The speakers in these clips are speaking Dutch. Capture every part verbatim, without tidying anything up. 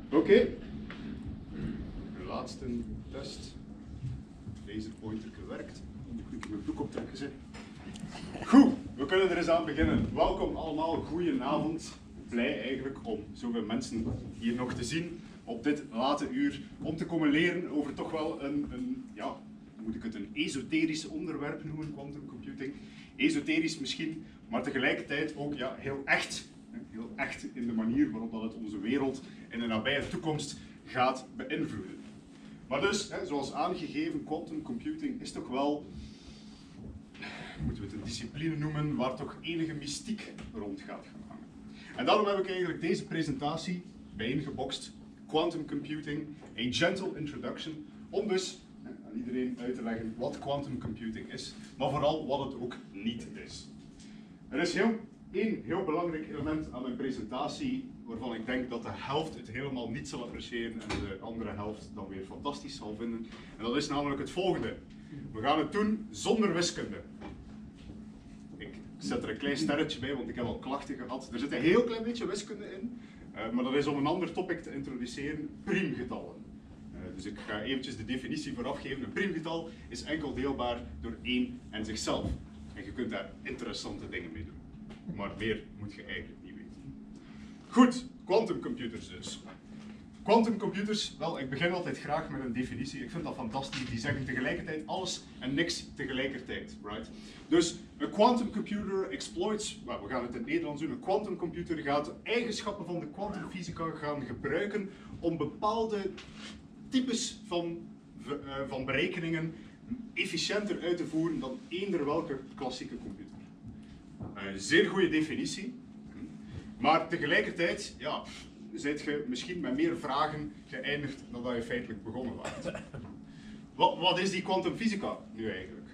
Oké, okay. De laatste test. Deze pointer gewerkt. Ik heb mijn broek op trek gezet. Goed, we kunnen er eens aan beginnen. Welkom allemaal, goedenavond. Blij eigenlijk om zoveel mensen hier nog te zien op dit late uur. Om te komen leren over toch wel een, een ja, moet ik het een esoterisch onderwerp noemen, quantum computing. Esoterisch misschien, maar tegelijkertijd ook ja, heel echt. Heel echt in de manier waarop dat het onze wereld in de nabije toekomst gaat beïnvloeden. Maar dus, hè, zoals aangegeven, quantum computing is toch wel, moeten we het een discipline noemen, waar toch enige mystiek rond gaat gaan hangen. En daarom heb ik eigenlijk deze presentatie bijeengeboxt, Quantum Computing, a Gentle Introduction, om dus hè, aan iedereen uit te leggen wat quantum computing is, maar vooral wat het ook niet is. Er is heel Eén heel belangrijk element aan mijn presentatie, waarvan ik denk dat de helft het helemaal niet zal appreciëren en de andere helft dan weer fantastisch zal vinden. En dat is namelijk het volgende. We gaan het doen zonder wiskunde. Ik zet er een klein sterretje bij, want ik heb al klachten gehad. Er zit een heel klein beetje wiskunde in, uh, maar dat is om een ander topic te introduceren, priemgetallen. Uh, dus ik ga eventjes de definitie vooraf geven. Een priemgetal is enkel deelbaar door één en zichzelf. En je kunt daar interessante dingen mee doen. Maar meer moet je eigenlijk niet weten. Goed, quantumcomputers dus. Quantumcomputers, wel, ik begin altijd graag met een definitie. Ik vind dat fantastisch. Die zeggen tegelijkertijd alles en niks tegelijkertijd. Right? Dus een quantumcomputer exploits, well, we gaan het in het Nederlands doen, een quantumcomputer gaat de eigenschappen van de kwantumfysica gaan gebruiken om bepaalde types van, uh, van berekeningen efficiënter uit te voeren dan eender welke klassieke computer. Een zeer goede definitie, maar tegelijkertijd ja, zit je misschien met meer vragen geëindigd dan dat je feitelijk begonnen was. Wat, wat is die kwantumfysica nu eigenlijk?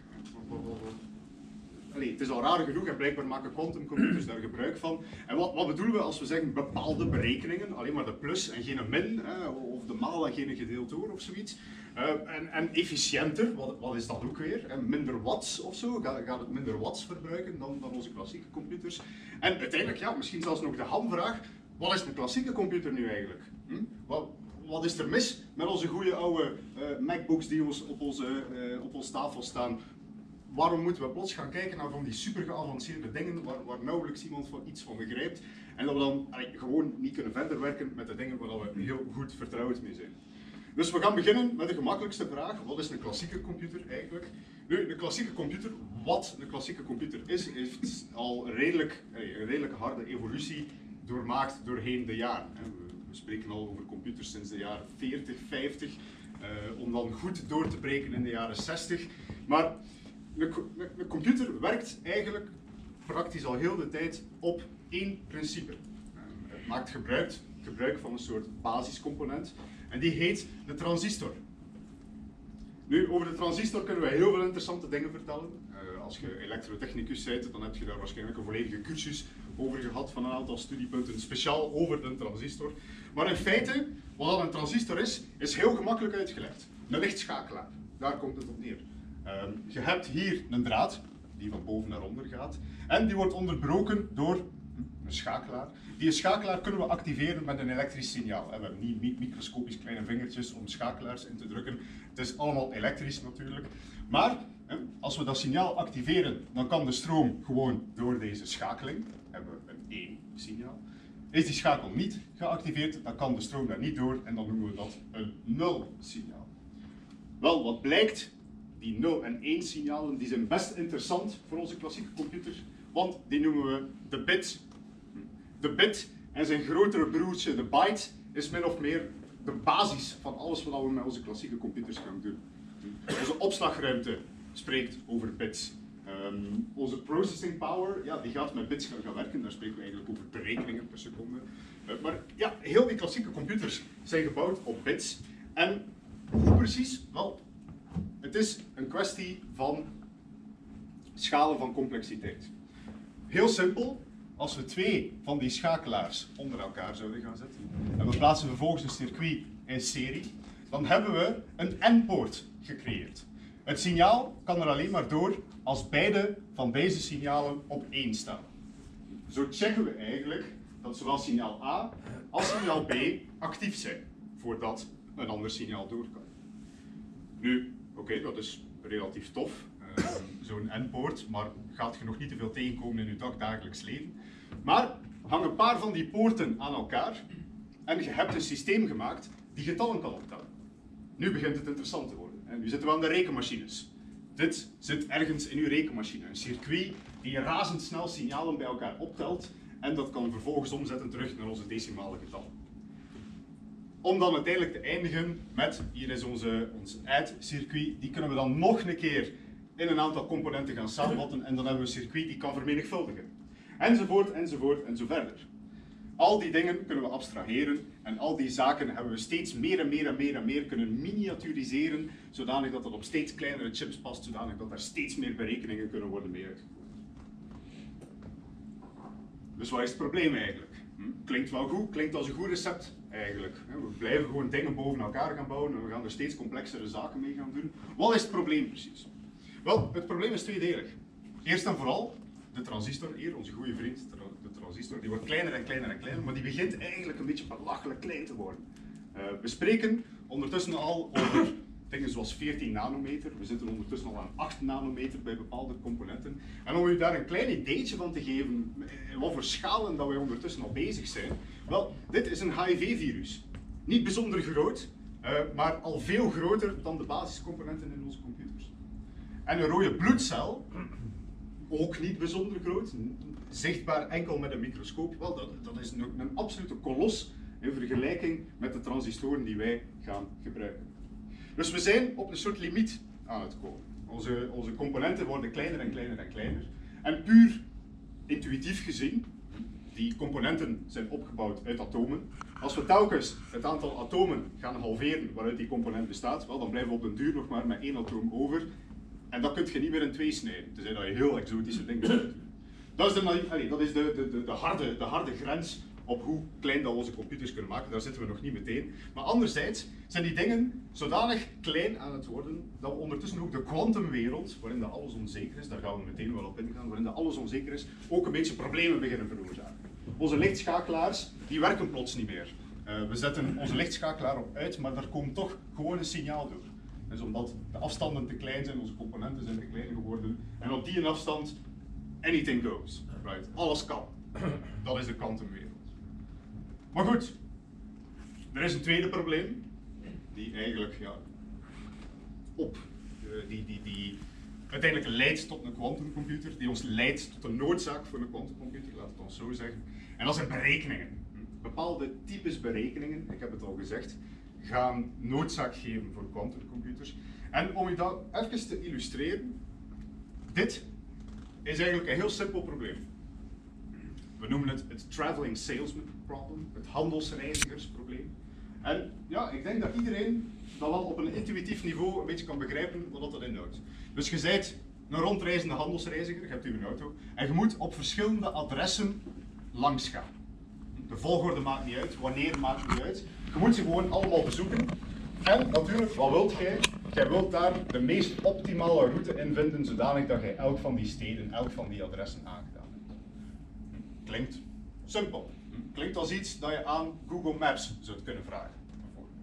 Allee, het is al raar genoeg en blijkbaar maken quantumcomputers daar gebruik van. En wat, wat bedoelen we als we zeggen bepaalde berekeningen, alleen maar de plus en geen min, hè, of de maal en geen gedeeld door of zoiets. Uh, en, en efficiënter, wat, wat is dat ook weer? Hè? Minder watts of zo, gaat, gaat het minder watts verbruiken dan, dan onze klassieke computers. En uiteindelijk, ja, misschien zelfs nog de hamvraag, wat is een klassieke computer nu eigenlijk? Hm? Wat, wat is er mis met onze goede oude uh, MacBooks die ons op onze, uh, op onze tafel staan? Waarom moeten we plots gaan kijken naar van die super geavanceerde dingen waar, waar nauwelijks iemand van iets van begrijpt en dat we dan allee, gewoon niet kunnen verder werken met de dingen waar we heel goed vertrouwd mee zijn? Dus we gaan beginnen met de gemakkelijkste vraag. Wat is een klassieke computer eigenlijk? Nu, een klassieke computer, wat een klassieke computer is, heeft al redelijk, een redelijk harde evolutie doormaakt doorheen de jaren. We spreken al over computers sinds de jaren veertig, vijftig, om dan goed door te breken in de jaren zestig. Maar een, een computer werkt eigenlijk praktisch al heel de tijd op één principe. Het maakt gebruik, gebruik van een soort basiscomponent. En die heet de transistor. Nu, over de transistor kunnen we heel veel interessante dingen vertellen. Uh, als je elektrotechnicus bent, dan heb je daar waarschijnlijk een volledige cursus over gehad van een aantal studiepunten, speciaal over de transistor. Maar in feite, wat een transistor is, is heel gemakkelijk uitgelegd. Een lichtschakelaar, daar komt het op neer. Uh, je hebt hier een draad, die van boven naar onder gaat, en die wordt onderbroken door een schakelaar. Die schakelaar kunnen we activeren met een elektrisch signaal. We hebben niet microscopisch kleine vingertjes om schakelaars in te drukken. Het is allemaal elektrisch natuurlijk. Maar als we dat signaal activeren, dan kan de stroom gewoon door deze schakeling. Dan hebben we een één signaal. Is die schakel niet geactiveerd, dan kan de stroom daar niet door en dan noemen we dat een nul signaal. Wel, wat blijkt? Die nul en één signalen die zijn best interessant voor onze klassieke computers, want die noemen we de bit. De bit en zijn grotere broertje, de byte, is min of meer de basis van alles wat we met onze klassieke computers gaan doen. Onze opslagruimte spreekt over bits. Um, onze processing power, ja, die gaat met bits gaan, gaan werken, daar spreken we eigenlijk over berekeningen per seconde. Uh, maar ja, heel die klassieke computers zijn gebouwd op bits. En hoe precies? Wel, het is een kwestie van schalen van complexiteit. Heel simpel. Als we twee van die schakelaars onder elkaar zouden gaan zetten en we plaatsen vervolgens een circuit in serie, dan hebben we een N-poort gecreëerd. Het signaal kan er alleen maar door als beide van deze signalen op één staan. Zo checken we eigenlijk dat zowel signaal A als signaal B actief zijn, voordat een ander signaal door kan. Nu, oké, okay, dat is relatief tof, uh, zo'n endpoort, maar gaat je nog niet te veel tegenkomen in je dagelijks leven. Maar hang een paar van die poorten aan elkaar en je hebt een systeem gemaakt die getallen kan optellen. Nu begint het interessant te worden. Nu zitten we aan de rekenmachines. Dit zit ergens in uw rekenmachine, een circuit die razendsnel signalen bij elkaar optelt en dat kan vervolgens omzetten terug naar onze decimale getallen. Om dan uiteindelijk te eindigen met, hier is onze, ons add-circuit, die kunnen we dan nog een keer in een aantal componenten gaan samenvatten en dan hebben we een circuit die kan vermenigvuldigen. Enzovoort, enzovoort, en zo verder. Al die dingen kunnen we abstraheren en al die zaken hebben we steeds meer en meer en meer en meer kunnen miniaturiseren, zodanig dat het op steeds kleinere chips past, zodanig dat er steeds meer berekeningen kunnen worden mee uitgevoerd. Dus wat is het probleem eigenlijk? Hm? Klinkt wel goed, klinkt als een goed recept eigenlijk. We blijven gewoon dingen boven elkaar gaan bouwen en we gaan er steeds complexere zaken mee gaan doen. Wat is het probleem precies? Wel, het probleem is tweedelig. Eerst en vooral, de transistor hier, onze goede vriend, de transistor, die wordt kleiner en kleiner en kleiner, maar die begint eigenlijk een beetje belachelijk klein te worden. Uh, we spreken ondertussen al over dingen zoals veertien nanometer, we zitten ondertussen al aan acht nanometer bij bepaalde componenten. En om u daar een klein ideetje van te geven, in wat voor schalen dat wij ondertussen al bezig zijn, wel, dit is een H I V-virus. Niet bijzonder groot, uh, maar al veel groter dan de basiscomponenten in onze computers. En een rode bloedcel, ook niet bijzonder groot, zichtbaar enkel met een microscoop, wel, dat, dat is een, een absolute kolos in vergelijking met de transistoren die wij gaan gebruiken. Dus we zijn op een soort limiet aan het komen. Onze, onze componenten worden kleiner en kleiner en kleiner. En puur intuïtief gezien, die componenten zijn opgebouwd uit atomen. Als we telkens het aantal atomen gaan halveren waaruit die component bestaat, wel, dan blijven we op den duur nog maar met één atoom over. En dat kun je niet meer in twee snijden, tenzij dat je heel exotische dingen doet. Dat is, de, allez, dat is de, de, de, harde, de harde grens op hoe klein dat we onze computers kunnen maken. Daar zitten we nog niet meteen. Maar anderzijds zijn die dingen zodanig klein aan het worden dat we ondertussen ook de kwantumwereld, waarin dat alles onzeker is, daar gaan we meteen wel op ingaan, waarin dat alles onzeker is, ook een beetje problemen beginnen veroorzaken. Onze lichtschakelaars, die werken plots niet meer. Uh, we zetten onze lichtschakelaar op uit, maar daar komt toch gewoon een signaal door. Dus omdat de afstanden te klein zijn, onze componenten zijn te klein geworden, en op die afstand, anything goes. Right? Alles kan. Dat is de kwantumwereld. Maar goed, er is een tweede probleem, die eigenlijk ja, op, uh, die, die, die uiteindelijk leidt tot een kwantumcomputer, die ons leidt tot een noodzaak voor een kwantumcomputer, laat het ons zo zeggen. En dat zijn berekeningen. Bepaalde types berekeningen, ik heb het al gezegd, gaan noodzaak geven voor kwantumcomputers. En om je dat even te illustreren, dit is eigenlijk een heel simpel probleem. We noemen het het traveling salesman problem, het handelsreizigersprobleem. En ja, ik denk dat iedereen dat wel op een intuïtief niveau een beetje kan begrijpen wat dat inhoudt. Dus je bent een rondreizende handelsreiziger, je hebt hier een auto, en je moet op verschillende adressen langs gaan. De volgorde maakt niet uit, wanneer maakt niet uit. Je moet ze gewoon allemaal bezoeken. En natuurlijk, wat wilt jij? Jij wilt daar de meest optimale route in vinden, zodanig dat jij elk van die steden, elk van die adressen aangedaan hebt. Klinkt simpel. Klinkt als iets dat je aan Google Maps zou kunnen vragen, bijvoorbeeld.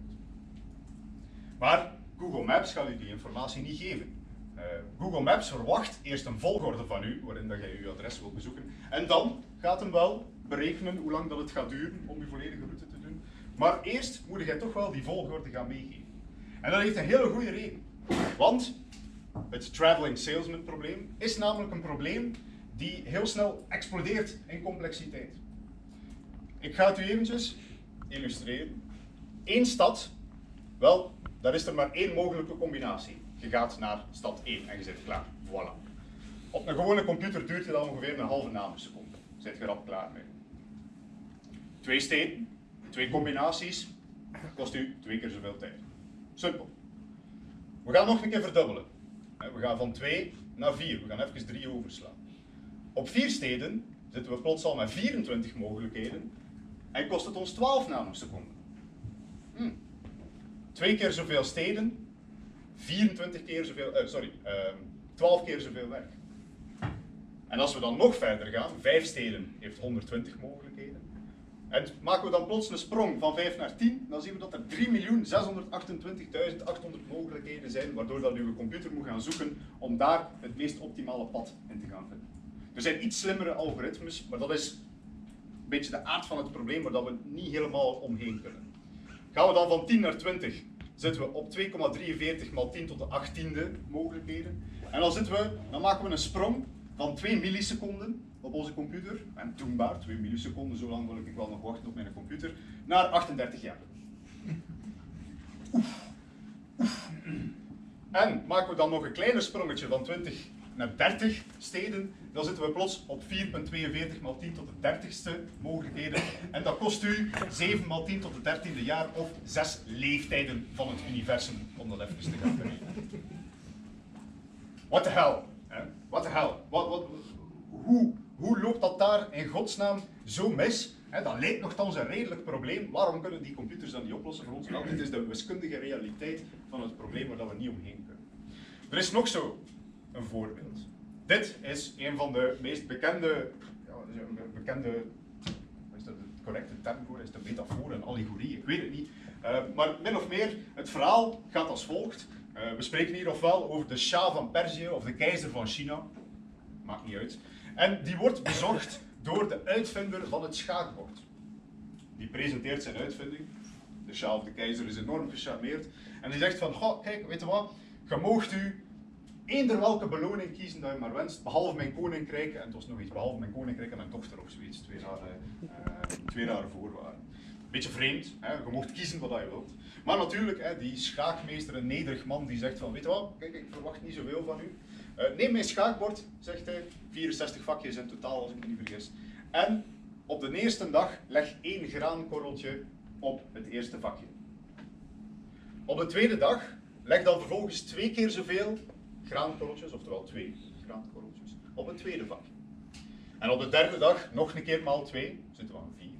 Maar Google Maps gaat u die informatie niet geven. Uh, Google Maps verwacht eerst een volgorde van u, waarin dat jij uw adres wilt bezoeken. En dan gaat hem wel berekenen hoe lang dat het gaat duren om uw volledige route te doen. Maar eerst moet jij toch wel die volgorde gaan meegeven. En dat heeft een hele goede reden. Want het traveling salesman probleem is namelijk een probleem die heel snel explodeert in complexiteit. Ik ga het u eventjes illustreren. Eén stad, wel, daar is er maar één mogelijke combinatie. Je gaat naar stad één en je zit klaar. Voilà. Op een gewone computer duurt het dan ongeveer een halve nanoseconde. Zit je er al klaar mee. Twee steden, twee combinaties, kost u twee keer zoveel tijd. Simpel. We gaan nog een keer verdubbelen. We gaan van twee naar vier. We gaan even drie overslaan. Op vier steden zitten we plots al met vierentwintig mogelijkheden en kost het ons twaalf nanoseconden. Hm. Twee keer zoveel steden, vierentwintig keer zoveel, uh, sorry, uh, twaalf keer zoveel werk. En als we dan nog verder gaan, vijf steden heeft honderdtwintig mogelijkheden, En maken we dan plots een sprong van vijf naar tien, dan zien we dat er drie miljoen zeshonderdachtentwintigduizend achthonderd mogelijkheden zijn, waardoor dat uw computer moet gaan zoeken om daar het meest optimale pad in te gaan vinden. Er zijn iets slimmere algoritmes, maar dat is een beetje de aard van het probleem waar dat we niet helemaal omheen kunnen. Gaan we dan van tien naar twintig, zitten we op twee komma drieënveertig maal tien tot de achttiende mogelijkheden. En dan, zitten we, dan maken we een sprong van twee milliseconden op onze computer, en doenbaar, twee milliseconden, zo lang wil ik wel nog wachten op mijn computer, naar achtendertig jaar. Oef. Oef. En maken we dan nog een kleiner sprongetje van twintig naar dertig steden, dan zitten we plots op vier komma tweeënveertig maal tien tot de dertigste mogelijkheden. En dat kost u zeven maal tien tot de dertiende jaar of zes leeftijden van het universum, om dat even te gaan berekenen. What the hell? What the hell? What, what, hoe, hoe loopt dat daar in godsnaam zo mis? He, dat lijkt nogthans een redelijk probleem. Waarom kunnen die computers dat niet oplossen voor ons? Wel, dit is de wiskundige realiteit van het probleem waar we niet omheen kunnen. Er is nog zo een voorbeeld. Dit is een van de meest bekende, ja, bekende, wat is dat de correcte term voor? Is de metafoor, een allegorie? Ik weet het niet. Uh, maar min of meer, het verhaal gaat als volgt. Uh, we spreken hier ofwel over de Shah van Perzië of de keizer van China. Maakt niet uit. En die wordt bezocht door de uitvinder van het schaakbord. Die presenteert zijn uitvinding. De Shah of de keizer is enorm gecharmeerd. En die zegt van, goh, kijk, weet je wat? Je moogt u eender welke beloning kiezen dat je maar wenst, behalve mijn koninkrijk, en het was nog iets, behalve mijn koninkrijk en mijn dochter of zoiets. Twee rare, uh, twee rare voorwaarden. Beetje vreemd, hè? Je mocht kiezen wat je wilt. Maar natuurlijk, hè, die schaakmeester, een nederig man, die zegt van, weet je wat, kijk, ik verwacht niet zoveel van u. Uh, neem mijn schaakbord, zegt hij, vierenzestig vakjes in totaal als ik me niet vergis. En op de eerste dag leg één graankorreltje op het eerste vakje. Op de tweede dag leg dan vervolgens twee keer zoveel graankorreltjes, oftewel twee graankorreltjes, op het tweede vakje. En op de derde dag nog een keer maal twee, zitten we aan vier,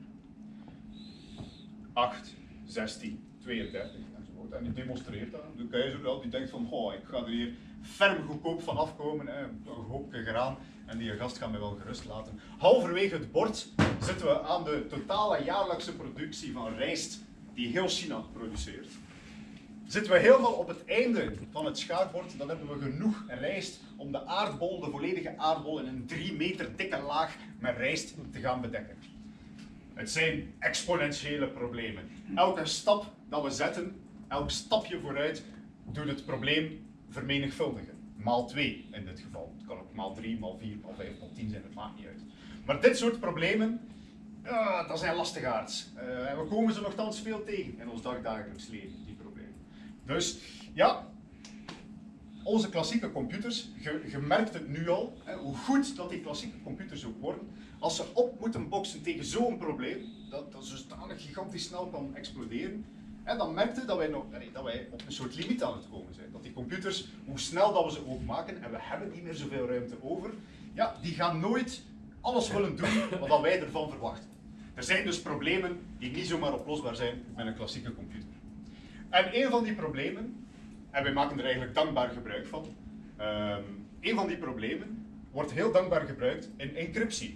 acht, zestien, tweeëndertig enzovoort. En die demonstreert dat. De keizer die denkt van, oh, ik ga er hier ferm goedkoop van afkomen, hè, een hoopje graan, en die gast gaat mij wel gerust laten. Halverwege het bord zitten we aan de totale jaarlijkse productie van rijst die heel China produceert. Zitten we helemaal op het einde van het schaakbord, dan hebben we genoeg rijst om de aardbol, de volledige aardbol, in een drie meter dikke laag met rijst te gaan bedekken. Het zijn exponentiële problemen. Elke stap dat we zetten, elk stapje vooruit, doet het probleem vermenigvuldigen. Maal twee in dit geval. Het kan ook maal drie, maal vier, maal vijf, maal tien zijn, het maakt niet uit. Maar dit soort problemen, uh, dat zijn lastigaards. Uh, en we komen ze nogthans veel tegen in ons dagdagelijks leven, die problemen. Dus ja, onze klassieke computers, je, je merkt het nu al, hè, hoe goed dat die klassieke computers ook worden, als ze op moeten boksen tegen zo'n probleem, dat, dat zodanig gigantisch snel kan exploderen, en dan merkte dat wij, nog, dat wij op een soort limiet aan het komen zijn. Dat die computers, hoe snel dat we ze ook maken, en we hebben niet meer zoveel ruimte over, ja, die gaan nooit alles willen doen wat wij ervan verwachten. Er zijn dus problemen die niet zomaar oplosbaar zijn met een klassieke computer. En een van die problemen, en wij maken er eigenlijk dankbaar gebruik van, um, een van die problemen wordt heel dankbaar gebruikt in encryptie.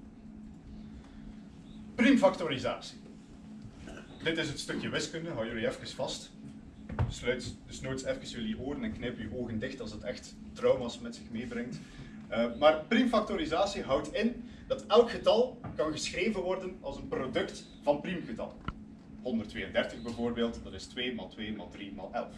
Primfactorisatie. Dit is het stukje wiskunde, hou jullie even vast. Sluit dus nooit even jullie oren en knijp je ogen dicht als het echt trauma's met zich meebrengt. Uh, maar primfactorisatie houdt in dat elk getal kan geschreven worden als een product van priemgetallen. honderdtweeëndertig bijvoorbeeld, dat is twee maal twee maal drie maal elf.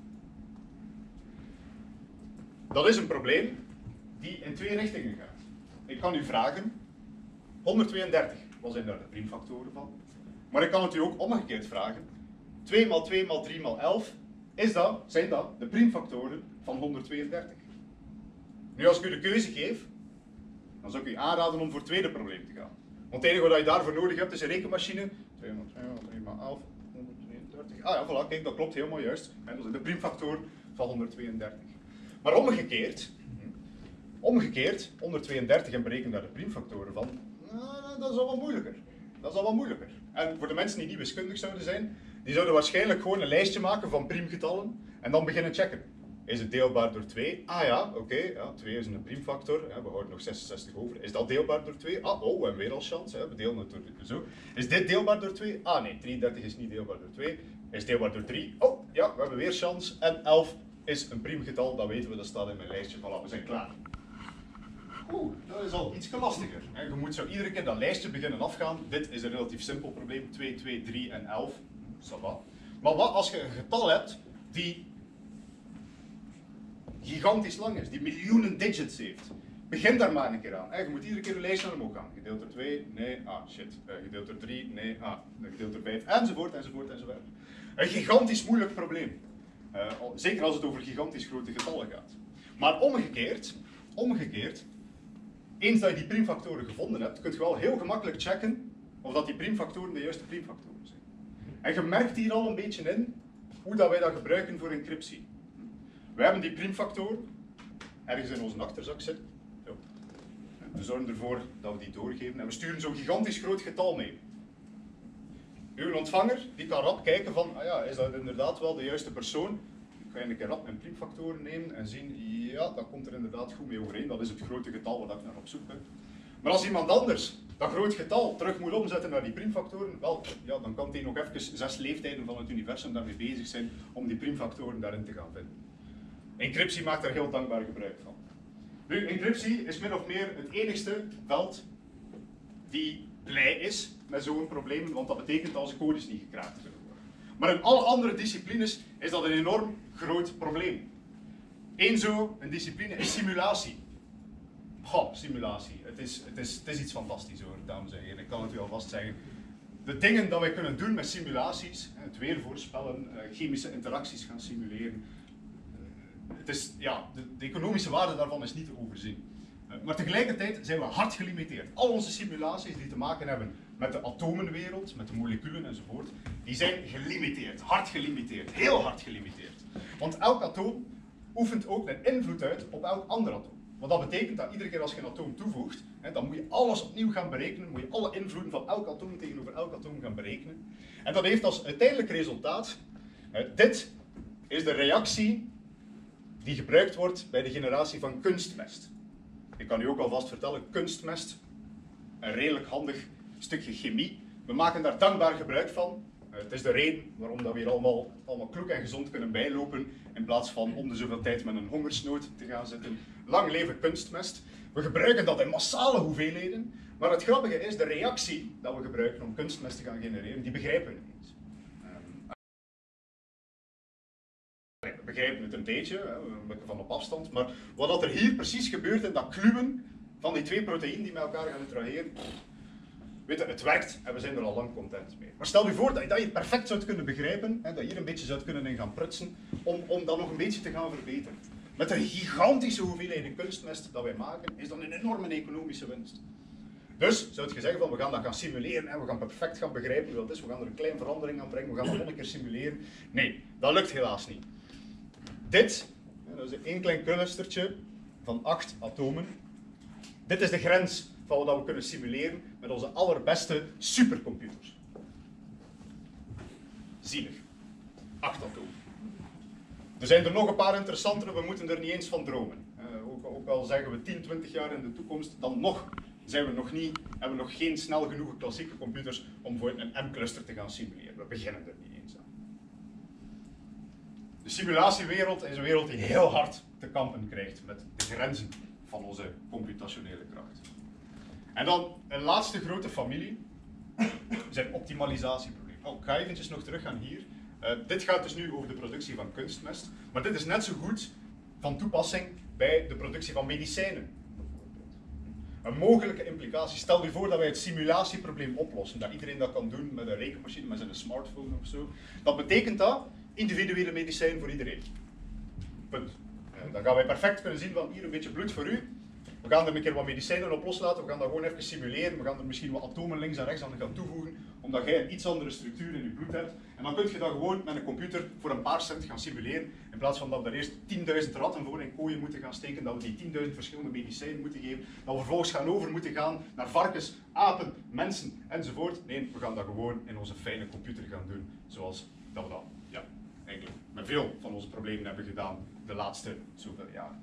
Dat is een probleem die in twee richtingen gaat. Ik kan u vragen, honderdtweeëndertig, wat zijn daar de priemfactoren van? Maar ik kan het u ook omgekeerd vragen, twee maal twee maal drie maal elf, is dat, zijn dat de priemfactoren van honderdtweeëndertig? Nu, als ik u de keuze geef, dan zou ik u aanraden om voor het tweede probleem te gaan. Want het enige wat je daarvoor nodig hebt is een rekenmachine. twee maal twee maal drie maal elf, honderdtweeëndertig. Ah ja, voilà, kijk, dat klopt helemaal juist. Dat is de priemfactor van honderdtweeëndertig. Maar omgekeerd, omgekeerd, honderdtweeëndertig en berekenen daar de priemfactoren van, nou, dat is al wat moeilijker. Dat is al wat moeilijker. En voor de mensen die niet wiskundig zouden zijn, die zouden waarschijnlijk gewoon een lijstje maken van priemgetallen en dan beginnen checken. Is het deelbaar door twee? Ah ja, oké, okay, ja, twee is een priemfactor, hè, we houden nog zesenzestig over. Is dat deelbaar door twee? Ah, oh, we hebben weer al chance, hè, we delen het door zo. Is dit deelbaar door twee? Ah nee, drieëndertig is niet deelbaar door twee. Is deelbaar door drie? Oh, ja, we hebben weer chance. En elf is een priemgetal, dat weten we, dat staat in mijn lijstje. Voilà, we zijn klaar. Oeh, dat is al iets lastiger. Je moet zo iedere keer dat lijstje beginnen afgaan. Dit is een relatief simpel probleem. twee, twee, drie en elf. Ça va. Maar wat als je een getal hebt die gigantisch lang is, die miljoenen digits heeft? Begin daar maar een keer aan. Je moet iedere keer een lijstje naar omhoog gaan. Gedeeld door twee, nee, ah shit. Gedeeld door drie, nee, ah. Gedeeld door vijf, enzovoort, enzovoort, enzovoort. Een gigantisch moeilijk probleem. Uh, zeker als het over gigantisch grote getallen gaat. Maar omgekeerd, omgekeerd, eens dat je die priemfactoren gevonden hebt, kun je wel heel gemakkelijk checken of dat die priemfactoren de juiste priemfactoren zijn. En je merkt hier al een beetje in hoe dat wij dat gebruiken voor encryptie. We hebben die priemfactoren ergens in onze achterzak zitten. Zo. We zorgen ervoor dat we die doorgeven en we sturen zo'n gigantisch groot getal mee. Uw ontvanger die kan rap kijken van, ah ja, is dat inderdaad wel de juiste persoon? Ik ga een keer rap mijn priemfactoren nemen en zien, ja, dat komt er inderdaad goed mee overeen. Dat is het grote getal waar ik naar op zoek ben. Maar als iemand anders dat groot getal terug moet omzetten naar die priemfactoren, wel, ja, dan kan hij nog even zes leeftijden van het universum daarmee bezig zijn om die priemfactoren daarin te gaan vinden. Encryptie maakt er heel dankbaar gebruik van. Nu, encryptie is min of meer het enigste veld die blij is met zo'n probleem, want dat betekent als de codes niet gekraakt zullen worden. Maar in alle andere disciplines is dat een enorm groot probleem. Eén zo, een discipline is simulatie. Goh, simulatie. Het is, het, is, het is iets fantastisch hoor, dames en heren. Ik kan het u alvast zeggen. De dingen dat wij kunnen doen met simulaties, het weer voorspellen, chemische interacties gaan simuleren. Het is, ja, de, de economische waarde daarvan is niet te overzien. Maar tegelijkertijd zijn we hard gelimiteerd. Al onze simulaties die te maken hebben met de atomenwereld, met de moleculen enzovoort, die zijn gelimiteerd, hard gelimiteerd, heel hard gelimiteerd. Want elk atoom oefent ook een invloed uit op elk ander atoom. Want dat betekent dat iedere keer als je een atoom toevoegt, hè, dan moet je alles opnieuw gaan berekenen, moet je alle invloeden van elk atoom tegenover elk atoom gaan berekenen. En dat heeft als uiteindelijk resultaat, hè, dit is de reactie die gebruikt wordt bij de generatie van kunstmest. Ik kan u ook alvast vertellen, kunstmest, een redelijk handig stukje chemie. We maken daar dankbaar gebruik van. Uh, het is de reden waarom dat we hier allemaal, allemaal kloek en gezond kunnen bijlopen, in plaats van om de zoveel tijd met een hongersnood te gaan zitten. Lang leven kunstmest. We gebruiken dat in massale hoeveelheden, maar het grappige is, de reactie dat we gebruiken om kunstmest te gaan genereren, die begrijpen we niet eens. We begrijpen het een beetje, een beetje van op afstand, maar wat er hier precies gebeurt in dat kluwen van die twee proteïnen die met elkaar gaan interageren, weet je, het werkt en we zijn er al lang content mee. Maar stel je voor dat je, dat je het perfect zou kunnen begrijpen, hè, dat je hier een beetje zou kunnen in gaan prutsen, om, om dat nog een beetje te gaan verbeteren. Met de gigantische hoeveelheden kunstmest dat wij maken, is dat een enorme economische winst. Dus zou je zeggen van we gaan dat gaan simuleren en we gaan perfect gaan begrijpen hoe dat is, we gaan er een kleine verandering aan brengen, we gaan dat nog een keer simuleren. Nee, dat lukt helaas niet. Dit, dat is één klein clustertje van acht atomen. Dit is de grens van wat we kunnen simuleren met onze allerbeste supercomputers. Zielig. Acht atomen. Er zijn er nog een paar interessantere, we moeten er niet eens van dromen. Uh, ook, ook al zeggen we tien, twintig jaar in de toekomst, dan nog zijn we nog niet, hebben we nog geen snel genoeg klassieke computers om voor een M-cluster te gaan simuleren. We beginnen er niet eens aan. De simulatiewereld is een wereld die heel hard te kampen krijgt met de grenzen van onze computationele kracht. En dan een laatste grote familie, zijn optimalisatieproblemen. Oh, ik ga eventjes nog terug gaan hier. Uh, dit gaat dus nu over de productie van kunstmest, maar dit is net zo goed van toepassing bij de productie van medicijnen. Een mogelijke implicatie, stel je voor dat wij het simulatieprobleem oplossen, dat iedereen dat kan doen met een rekenmachine, met zijn smartphone of zo. Dat betekent dat individuele medicijn voor iedereen. Punt. Uh, dan gaan wij perfect kunnen zien van hier een beetje bloed voor u. We gaan er een keer wat medicijnen op loslaten, we gaan dat gewoon even simuleren, we gaan er misschien wat atomen links en rechts aan gaan toevoegen, omdat jij een iets andere structuur in je bloed hebt. En dan kun je dat gewoon met een computer voor een paar cent gaan simuleren, in plaats van dat we er eerst tienduizend ratten voor in kooien moeten gaan steken, dat we die tienduizend verschillende medicijnen moeten geven, dat we vervolgens gaan over moeten gaan naar varkens, apen, mensen enzovoort. Nee, we gaan dat gewoon in onze fijne computer gaan doen, zoals dat we dat, ja, eigenlijk met met veel van onze problemen hebben gedaan de laatste zoveel jaren.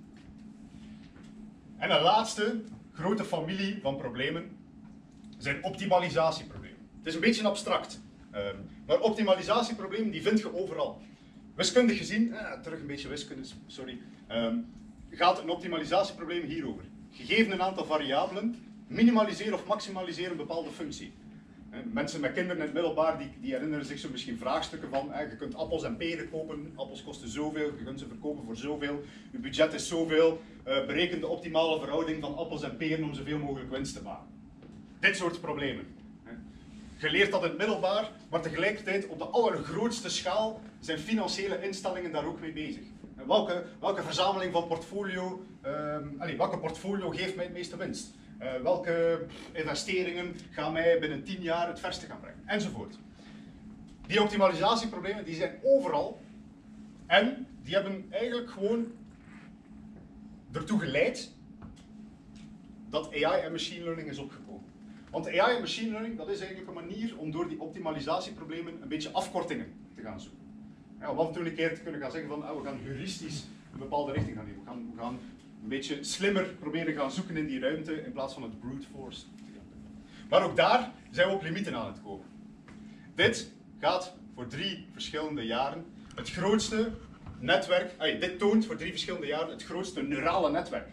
En een laatste grote familie van problemen zijn optimalisatieproblemen. Het is een beetje abstract, um, maar optimalisatieproblemen die vind je overal. Wiskundig gezien, eh, terug een beetje wiskunde, sorry, um, gaat een optimalisatieprobleem hierover. Gegeven een aantal variabelen, minimaliseren of maximaliseren een bepaalde functie. Mensen met kinderen in het middelbaar die, die herinneren zich zo misschien vraagstukken van eh, je kunt appels en peren kopen, appels kosten zoveel, je kunt ze verkopen voor zoveel, je budget is zoveel, uh, bereken de optimale verhouding van appels en peren om zoveel mogelijk winst te maken. Dit soort problemen. Je leert dat in het middelbaar, maar tegelijkertijd op de allergrootste schaal zijn financiële instellingen daar ook mee bezig. En welke, welke verzameling van portfolio, um, allez, welke portfolio geeft mij het meeste winst? Uh, welke investeringen gaan mij binnen tien jaar het verste gaan brengen? Enzovoort. Die optimalisatieproblemen die zijn overal en die hebben eigenlijk gewoon ertoe geleid dat A I en machine learning is opgekomen. Want A I en machine learning dat is eigenlijk een manier om door die optimalisatieproblemen een beetje afkortingen te gaan zoeken. Ja, om af en toe een keer te kunnen gaan zeggen van ah, we gaan heuristisch een bepaalde richting gaan nemen. We gaan, we gaan een beetje slimmer proberen gaan zoeken in die ruimte in plaats van het brute force. Maar ook daar zijn we op limieten aan het komen. Dit gaat voor drie verschillende jaren het grootste netwerk, ay, dit toont voor drie verschillende jaren het grootste neurale netwerk.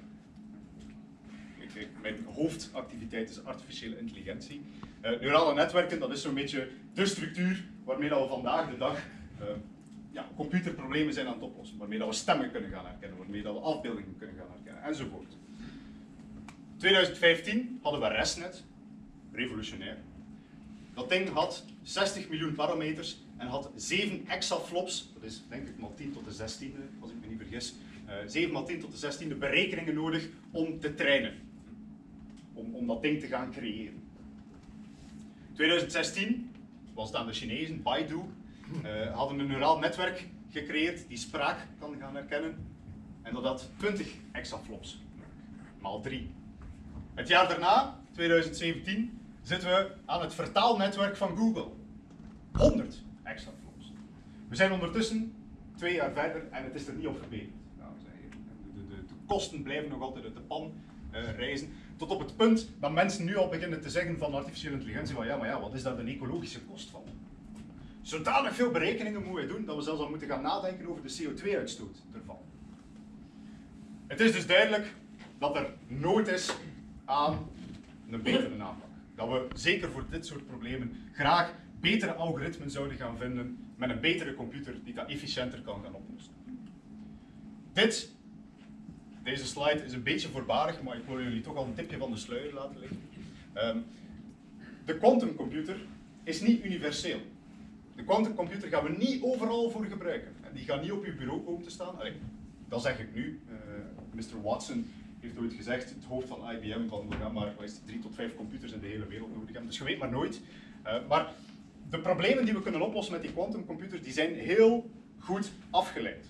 Mijn hoofdactiviteit is artificiële intelligentie. Uh, neurale netwerken, dat is zo'n beetje de structuur waarmee dat we vandaag de dag uh, ja, computerproblemen zijn aan het oplossen. Waarmee dat we stemmen kunnen gaan herkennen, waarmee dat we afbeeldingen kunnen gaan herkennen, enzovoort. twintig vijftien hadden we ResNet, revolutionair. Dat ding had zestig miljoen parameters en had zeven exaflops, dat is denk ik maar tien tot de zestiende, als ik me niet vergis, uh, zeven maal tien tot de zestiende berekeningen nodig om te trainen. Om, om dat ding te gaan creëren. twintig zestien was het aan de Chinezen, Baidu, uh, hadden een neuraal netwerk gecreëerd die spraak kan gaan herkennen. En dat had twintig exaflops, maal drie. Het jaar daarna, twintig zeventien, zitten we aan het vertaalnetwerk van Google. honderd exaflops. We zijn ondertussen twee jaar verder en het is er niet op verbeterd. Nou, de, de, de kosten blijven nog altijd uit de pan uh, reizen. Tot op het punt dat mensen nu al beginnen te zeggen van artificiële intelligentie van ja, maar ja, wat is daar de ecologische kost van? Zodanig veel berekeningen moeten wij doen dat we zelfs al moeten gaan nadenken over de C O twee uitstoot ervan. Het is dus duidelijk dat er nood is aan een betere aanpak. Dat we zeker voor dit soort problemen graag betere algoritmen zouden gaan vinden met een betere computer die dat efficiënter kan gaan oplossen. Dit Deze slide is een beetje voorbarig, maar ik wil jullie toch al een tipje van de sluier laten liggen. Um, de quantumcomputer is niet universeel. De quantumcomputer gaan we niet overal voor gebruiken. En die gaat niet op uw bureau komen te staan. Allee, dat zeg ik nu. Uh, mister Watson heeft ooit gezegd, het hoofd van I B M, van we gaan maar wat is het, drie tot vijf computers in de hele wereld nodig hebben. Dus je weet maar nooit. Uh, maar de problemen die we kunnen oplossen met die quantumcomputers, die zijn heel goed afgeleid.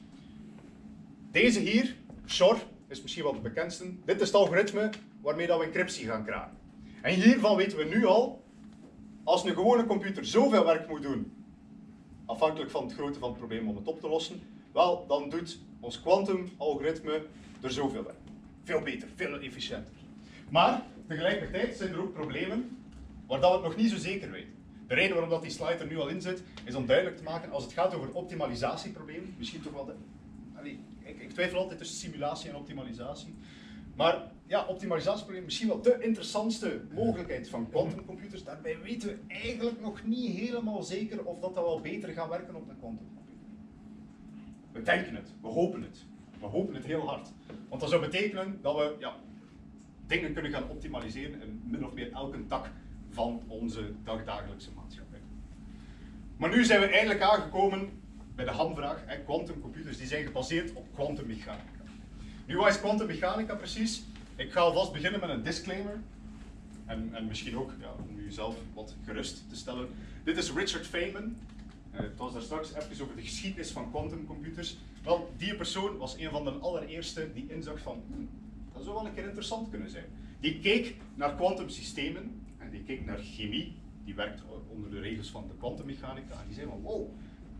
Deze hier, Shor, is misschien wel de bekendste. Dit is het algoritme waarmee dat we encryptie gaan kraken. En hiervan weten we nu al, als een gewone computer zoveel werk moet doen, afhankelijk van het grootte van het probleem om het op te lossen, wel, dan doet ons quantum-algoritme er zoveel werk. Veel beter, veel efficiënter. Maar tegelijkertijd zijn er ook problemen waar dat we het nog niet zo zeker weten. De reden waarom dat die slide er nu al in zit, is om duidelijk te maken, als het gaat over optimalisatieproblemen, misschien toch wel de... Allee, ik, ik twijfel altijd tussen simulatie en optimalisatie. Maar ja, optimalisatieprobleem misschien wel de interessantste mogelijkheid van quantumcomputers. Daarbij weten we eigenlijk nog niet helemaal zeker of dat, dat wel beter gaat werken op een quantumcomputer. We denken het, we hopen het. We hopen het heel hard. Want dat zou betekenen dat we ja, dingen kunnen gaan optimaliseren in min of meer elke tak van onze dagdagelijkse maatschappij. Maar nu zijn we eindelijk aangekomen bij de hamvraag. Quantumcomputers die zijn gebaseerd op kwantummechanica. Nu, wat is kwantummechanica precies? Ik ga alvast beginnen met een disclaimer. En, en misschien ook ja, om u zelf wat gerust te stellen. Dit is Richard Feynman. Uh, het was daar straks even over de geschiedenis van quantumcomputers. Wel, die persoon was een van de allereerste die inzag van hm, dat zou wel een keer interessant kunnen zijn. Die keek naar kwantumsystemen en die keek naar chemie. Die werkt onder de regels van de kwantummechanica. En die zei van wow,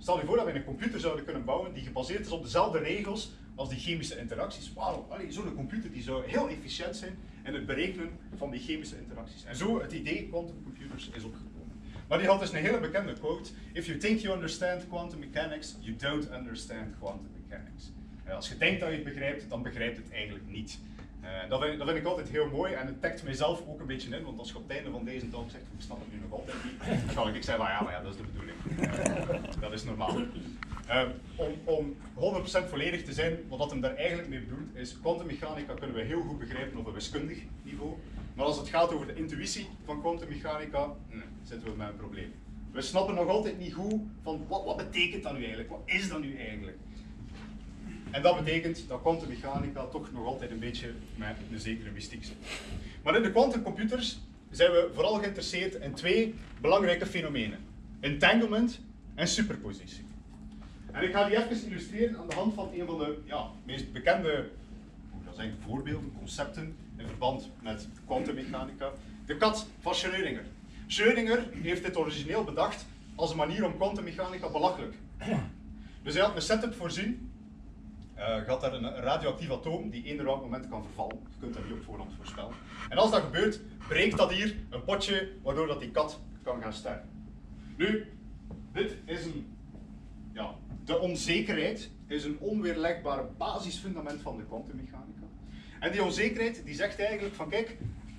Stel je voor dat we een computer zouden kunnen bouwen die gebaseerd is op dezelfde regels als die chemische interacties. Wauw, zo'n computer die zou heel efficiënt zijn in het berekenen van die chemische interacties. En zo het idee quantum computers is opgekomen. Maar die had dus een hele bekende quote: If you think you understand quantum mechanics, you don't understand quantum mechanics. Uh, als je denkt dat je het begrijpt, dan begrijpt het eigenlijk niet. Uh, dat, vind, dat vind ik altijd heel mooi en het tekt mijzelf ook een beetje in, want als je op het einde van deze talk zegt, ik snap het nu nog altijd niet, dan kan ik zeggen, ja, maar ja, dat is de bedoeling. Uh, dat is normaal. Uh, om, om honderd procent volledig te zijn, wat hem daar eigenlijk mee bedoelt, is kwantummechanica kunnen we heel goed begrijpen op een wiskundig niveau, maar als het gaat over de intuïtie van kwantummechanica, nee, zitten we met een probleem. We snappen nog altijd niet goed van wat, wat betekent dat nu eigenlijk, wat is dat nu eigenlijk? En dat betekent dat kwantummechanica toch nog altijd een beetje met een zekere mystiek zit. Maar in de quantumcomputers zijn we vooral geïnteresseerd in twee belangrijke fenomenen: entanglement en superpositie. En ik ga die even illustreren aan de hand van een van de ja, meest bekende dat zijn voorbeelden, concepten in verband met kwantummechanica. De kat van Schrödinger. Schrödinger heeft dit origineel bedacht als een manier om kwantummechanica belachelijk. Dus hij had een setup voorzien. Uh, je had daar een radioactief atoom die eender welk moment kan vervallen. Je kunt dat niet op voorhand voorspellen. En als dat gebeurt, breekt dat hier een potje waardoor dat die kat kan gaan sterven. Nu, dit is een, ja, de onzekerheid is een onweerlegbare basisfundament van de kwantummechanica. En die onzekerheid die zegt eigenlijk van kijk,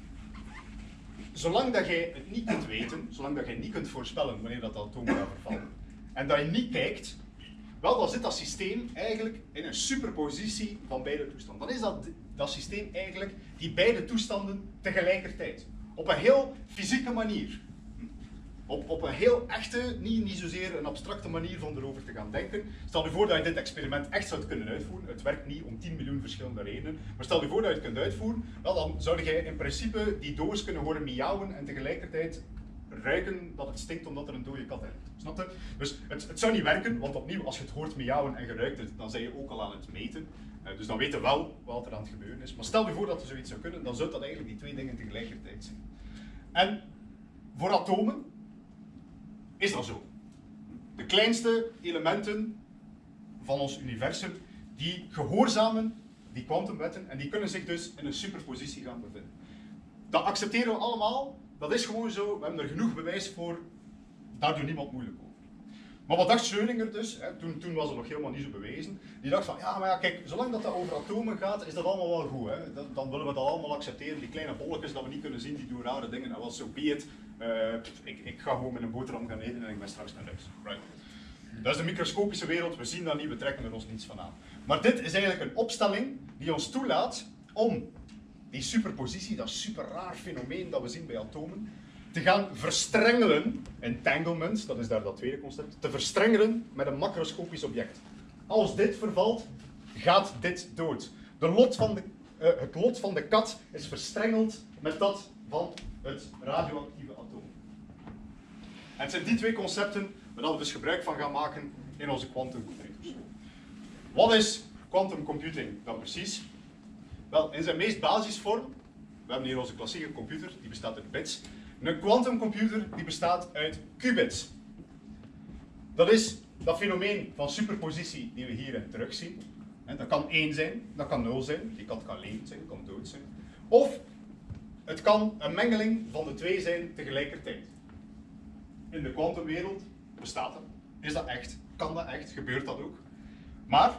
zolang dat jij het niet kunt weten, zolang dat jij niet kunt voorspellen wanneer dat atoom gaat vervallen, en dat je niet kijkt, wel, dan zit dat systeem eigenlijk in een superpositie van beide toestanden. Dan is dat, dat systeem eigenlijk die beide toestanden tegelijkertijd. Op een heel fysieke manier. Op, op een heel echte, niet, niet zozeer een abstracte manier van erover te gaan denken. Stel je voor dat je dit experiment echt zou kunnen uitvoeren. Het werkt niet om tien miljoen verschillende redenen. Maar stel je voor dat je het kunt uitvoeren, wel, dan zou je in principe die doos kunnen horen miauwen en tegelijkertijd ruiken dat het stinkt omdat er een dode kat in ligt. Snap je? Dus het, het zou niet werken, want opnieuw, als je het hoort miauwen en je ruikt het, dan ben je ook al aan het meten. Uh, dus dan weten we wel wat er aan het gebeuren is. Maar stel je voor dat er zoiets zou kunnen, dan zou dat eigenlijk die twee dingen tegelijkertijd zijn. En voor atomen is dat zo. De kleinste elementen van ons universum, die gehoorzamen die kwantumwetten en die kunnen zich dus in een superpositie gaan bevinden. Dat accepteren we allemaal. Dat is gewoon zo, we hebben er genoeg bewijs voor, daar doet niemand moeilijk over. Maar wat dacht Schrödinger dus, hè, toen, toen was het nog helemaal niet zo bewezen, die dacht van, ja maar ja kijk, zolang dat, dat over atomen gaat, is dat allemaal wel goed. Hè. Dat, dan willen we dat allemaal accepteren, die kleine bolletjes dat we niet kunnen zien, die doen rare dingen, en wat zo be it. Uh, ik, ik ga gewoon met een boterham gaan eten en ik ben straks naar huis. Right. Dat is de microscopische wereld, we zien dat niet, we trekken er ons niets van aan. Maar dit is eigenlijk een opstelling die ons toelaat om die superpositie, dat super raar fenomeen dat we zien bij atomen, te gaan verstrengelen, entanglements, dat is daar dat tweede concept, te verstrengelen met een macroscopisch object. Als dit vervalt, gaat dit dood. De lot van de, uh, het lot van de kat is verstrengeld met dat van het radioactieve atoom. En het zijn die twee concepten waar we dus gebruik van gaan maken in onze quantumcomputers. Wat is quantum computing dan precies? Wel, in zijn meest basisvorm, we hebben hier onze klassieke computer, die bestaat uit bits. Een quantumcomputer die bestaat uit qubits. Dat is dat fenomeen van superpositie die we hierin terugzien. Dat kan één zijn, dat kan nul zijn, die kat kan levend zijn, kan dood zijn. Of het kan een mengeling van de twee zijn tegelijkertijd. In de quantumwereld bestaat dat. Is dat echt? Kan dat echt? Gebeurt dat ook? Maar,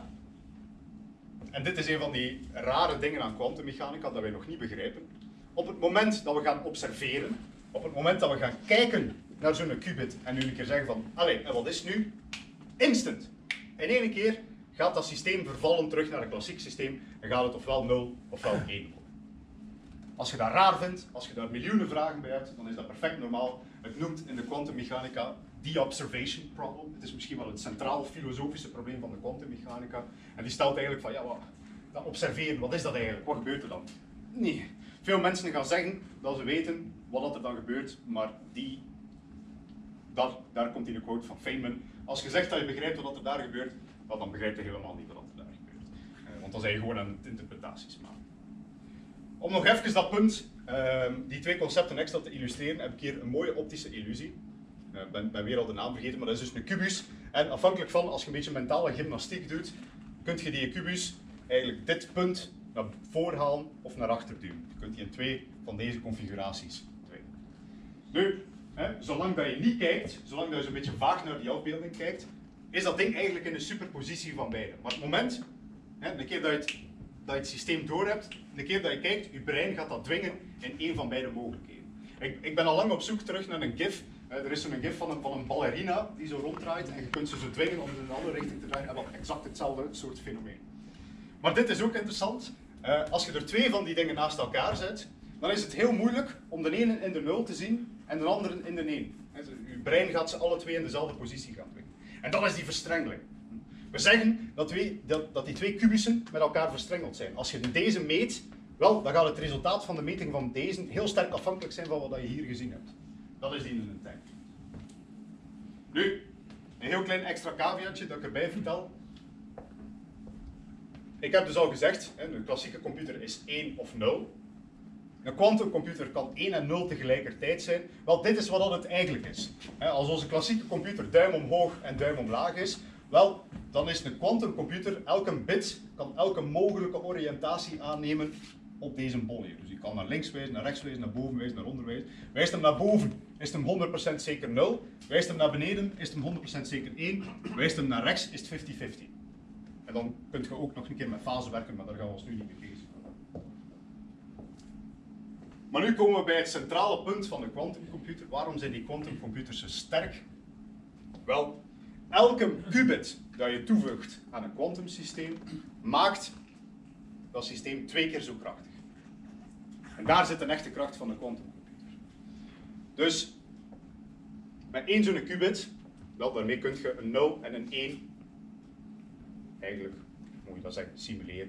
en dit is een van die rare dingen aan kwantummechanica dat wij nog niet begrijpen. Op het moment dat we gaan observeren, op het moment dat we gaan kijken naar zo'n qubit en nu een keer zeggen van, allee, en wat is nu? Instant. In één keer gaat dat systeem vervallen terug naar een klassiek systeem en gaat het ofwel nul ofwel één worden. Als je dat raar vindt, als je daar miljoenen vragen bij hebt, dan is dat perfect normaal. Het noemt in de kwantummechanica the observation problem. Het is misschien wel het centraal filosofische probleem van de kwantummechanica. En die stelt eigenlijk van, ja, wat, dat observeren, wat is dat eigenlijk? Wat gebeurt er dan? Nee. Veel mensen gaan zeggen dat ze weten wat er dan gebeurt, maar die, daar, daar komt in de quote van Feynman. Als je zegt dat je begrijpt wat er daar gebeurt, dan begrijp je helemaal niet wat er daar gebeurt. Uh, want dan zijn je gewoon aan het interpretaties maken. Om nog even dat punt, uh, die twee concepten extra te illustreren, heb ik hier een mooie optische illusie. Ik uh, ben, ben weer al de naam vergeten, maar dat is dus een kubus. En afhankelijk van, als je een beetje mentale gymnastiek doet, kun je die kubus eigenlijk dit punt naar voren halen of naar achter duwen. Je kunt die in twee van deze configuraties doen. Nu, hè, zolang dat je niet kijkt, zolang dat je een beetje vaag naar die afbeelding kijkt, is dat ding eigenlijk in de superpositie van beide. Maar het moment, hè, een keer dat je, het, dat je het systeem door hebt, een keer dat je kijkt, je brein gaat dat dwingen in één van beide mogelijkheden. Ik, ik ben al lang op zoek terug naar een gif. Uh, er is zo'n gif van een, van een ballerina die zo ronddraait en je kunt ze zo dwingen om in een andere richting te draaien. En wel exact hetzelfde soort fenomeen. Maar dit is ook interessant. Uh, als je er twee van die dingen naast elkaar zet, dan is het heel moeilijk om de ene in de nul te zien en de andere in de één. Je brein gaat ze alle twee in dezelfde positie gaan dwingen. En dat is die verstrengeling. We zeggen dat, we, dat, dat die twee kubussen met elkaar verstrengeld zijn. Als je deze meet, wel, dan gaat het resultaat van de meting van deze heel sterk afhankelijk zijn van wat je hier gezien hebt. Dat is die in een tank. Nu, een heel klein extra caveatje dat ik erbij vertel. Ik heb dus al gezegd, een klassieke computer is één of nul. Een quantumcomputer kan één en nul tegelijkertijd zijn. Wel, dit is wat het eigenlijk is. Als onze klassieke computer duim omhoog en duim omlaag is, wel, dan is een quantumcomputer, elke bit kan elke mogelijke oriëntatie aannemen op deze bol hier. Dus die kan naar links wijzen, naar rechts wijzen, naar boven wijzen, naar onder wijzen. Wijst hem naar boven, is hem honderd procent zeker nul. Wijst hem naar beneden, is hem honderd procent zeker één. Wijst hem naar rechts, is het vijftig vijftig. En dan kun je ook nog een keer met fase werken, maar daar gaan we ons nu niet mee bezig. Maar nu komen we bij het centrale punt van de quantumcomputer. Waarom zijn die quantumcomputers zo sterk? Wel, elke qubit dat je toevoegt aan een kwantumsysteem maakt dat systeem twee keer zo krachtig. En daar zit een echte kracht van de quantumcomputer. Dus met één zo'n qubit, wel, daarmee kun je een nul en een één eigenlijk, moet je dat zeggen, simuleren.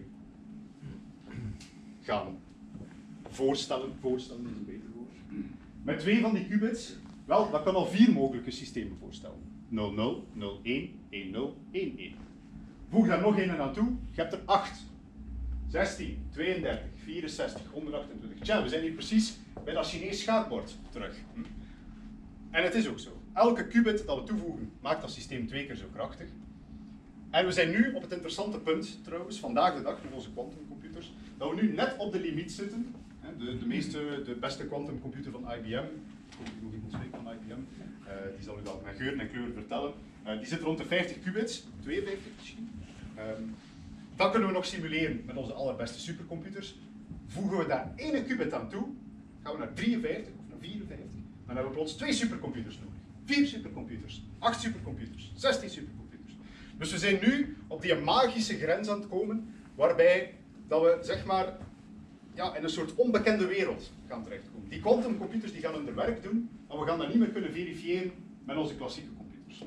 Gaan voorstellen, voorstellen is een beter woord. Met twee van die qubits, wel, dat kan al vier mogelijke systemen voorstellen. nul nul, nul één, één nul, één één. Voeg daar nog één aan toe, je hebt er acht. zestien, tweeëndertig, vierenzestig, honderdachtentwintig. Tja, we zijn hier precies bij dat Chinees schaakbord terug. Hm? En het is ook zo. Elke qubit dat we toevoegen maakt dat systeem twee keer zo krachtig. En we zijn nu op het interessante punt, trouwens, vandaag de dag met onze quantumcomputers, dat we nu net op de limiet zitten. De, de, meeste, de beste quantumcomputer van I B M, ik hoop nog iemand spreken van I B M, uh, die zal u dat met geur en kleur vertellen. Uh, die zit rond de vijftig qubits, tweeënvijftig misschien. Um, dat kunnen we nog simuleren met onze allerbeste supercomputers. Voegen we daar één qubit aan toe, gaan we naar drieënvijftig of naar vierenvijftig, dan hebben we plots twee supercomputers nodig. Vier supercomputers, acht supercomputers, zestien supercomputers. Dus we zijn nu op die magische grens aan het komen, waarbij dat we zeg maar ja, in een soort onbekende wereld gaan terechtkomen. Die quantumcomputers die gaan hun werk doen, maar we gaan dat niet meer kunnen verifiëren met onze klassieke computers.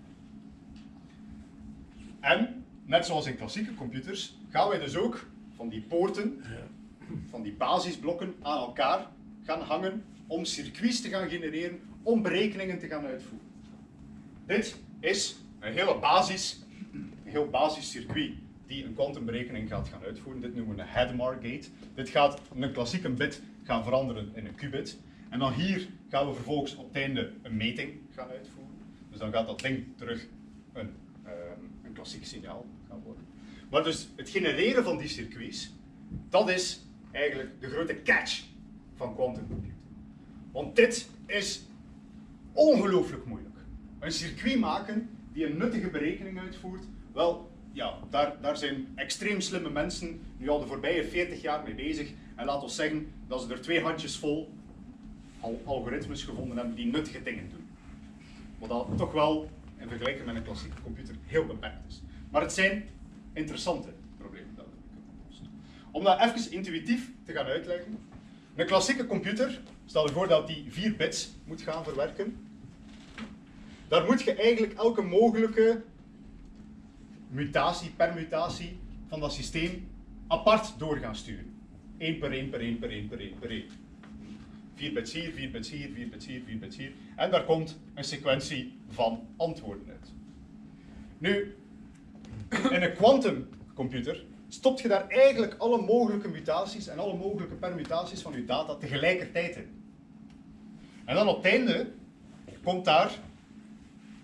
En, net zoals in klassieke computers, gaan wij dus ook van die poorten, van die basisblokken aan elkaar gaan hangen om circuits te gaan genereren, om berekeningen te gaan uitvoeren. Dit is een hele basis, een heel basis circuit die een kwantumberekening gaat gaan uitvoeren. Dit noemen we een Hadamard gate. Dit gaat een klassieke bit gaan veranderen in een qubit. En dan hier gaan we vervolgens op het einde een meting gaan uitvoeren. Dus dan gaat dat ding terug een, uh, een klassiek signaal gaan worden. Maar dus het genereren van die circuits, dat is eigenlijk de grote catch van quantumcomputing. Want dit is ongelooflijk moeilijk. Een circuit maken die een nuttige berekening uitvoert, wel, ja, daar, daar zijn extreem slimme mensen nu al de voorbije veertig jaar mee bezig. En laat ons zeggen dat ze er twee handjes vol al algoritmes gevonden hebben die nuttige dingen doen. Wat dat toch wel, in vergelijking met een klassieke computer, heel beperkt is. Maar het zijn interessante problemen dat we kunnen oplossen. Om dat even intuïtief te gaan uitleggen. Een klassieke computer, stel je voor dat die vier bits moet gaan verwerken. Daar moet je eigenlijk elke mogelijke mutatie, permutatie van dat systeem apart door gaan sturen. Eén per één, per één, per één, per één, per één. Vier bits hier, vier bits hier, vier bits hier, vier bits hier. En daar komt een sequentie van antwoorden uit. Nu, in een quantumcomputer stopt je daar eigenlijk alle mogelijke mutaties en alle mogelijke permutaties van je data tegelijkertijd in. En dan op het einde komt daar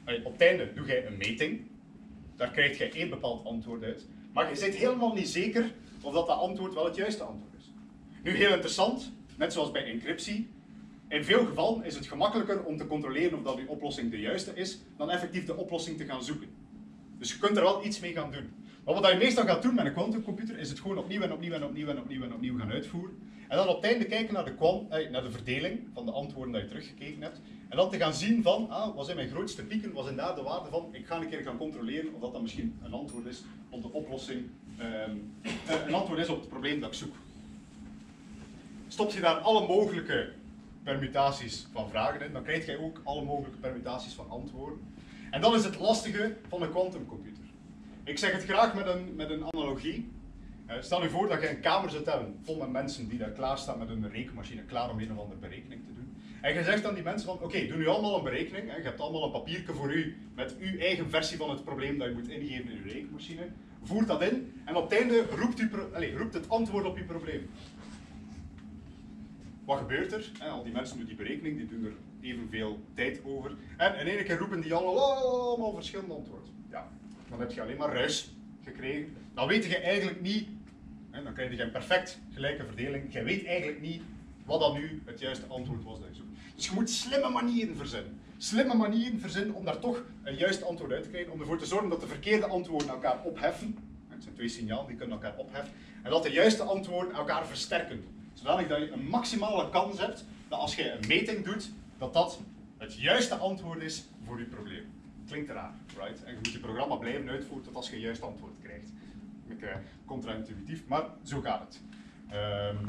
op het einde doe jij een meting, daar krijg je één bepaald antwoord uit, maar je bent helemaal niet zeker of dat, dat antwoord wel het juiste antwoord is. Nu heel interessant, net zoals bij encryptie, in veel gevallen is het gemakkelijker om te controleren of dat je oplossing de juiste is, dan effectief de oplossing te gaan zoeken. Dus je kunt er wel iets mee gaan doen. Maar wat je meestal gaat doen met een quantumcomputer, is het gewoon opnieuw en opnieuw en opnieuw en opnieuw en opnieuw gaan uitvoeren. En dan op het einde kijken naar de, kwant, eh, naar de verdeling van de antwoorden die je teruggekeken hebt. En dan te gaan zien van, ah, wat zijn mijn grootste pieken, wat zijn daar de waarden van? Ik ga een keer gaan controleren of dat dan misschien een antwoord is op de oplossing, eh, een antwoord is op het probleem dat ik zoek. Stop je daar alle mogelijke permutaties van vragen in, dan krijg je ook alle mogelijke permutaties van antwoorden. En dat is het lastige van een quantumcomputer. Ik zeg het graag met een, met een analogie. Uh, stel je voor dat je een kamer zou hebben vol met mensen die daar klaar staan met een rekenmachine, klaar om een of andere berekening te doen. En je zegt aan die mensen van, oké, okay, doe nu allemaal een berekening. Hè. Je hebt allemaal een papiertje voor u met uw eigen versie van het probleem dat je moet ingeven in uw rekenmachine. Voert dat in en op het einde roept, u allez, roept het antwoord op uw probleem. Wat gebeurt er? Hè? Al die mensen doen die berekening, die doen er evenveel tijd over. En in één keer roepen die allemaal verschillende antwoorden. Ja, dan heb je alleen maar ruis gekregen. Dan weet je eigenlijk niet, hè, dan krijg je een perfect gelijke verdeling. Je weet eigenlijk niet wat dan nu het juiste antwoord was dat je zoekt. Dus je moet slimme manieren verzinnen. Slimme manieren verzinnen om daar toch een juist antwoord uit te krijgen. Om ervoor te zorgen dat de verkeerde antwoorden elkaar opheffen. Het zijn twee signalen, die kunnen elkaar opheffen. En dat de juiste antwoorden elkaar versterken. Zodanig dat je een maximale kans hebt dat als je een meting doet, dat dat het juiste antwoord is voor je probleem. Klinkt raar, right? En je moet je programma blijven uitvoeren tot als je het juiste antwoord krijgt. Ik, uh, contra-intuïtief, maar zo gaat het. Um,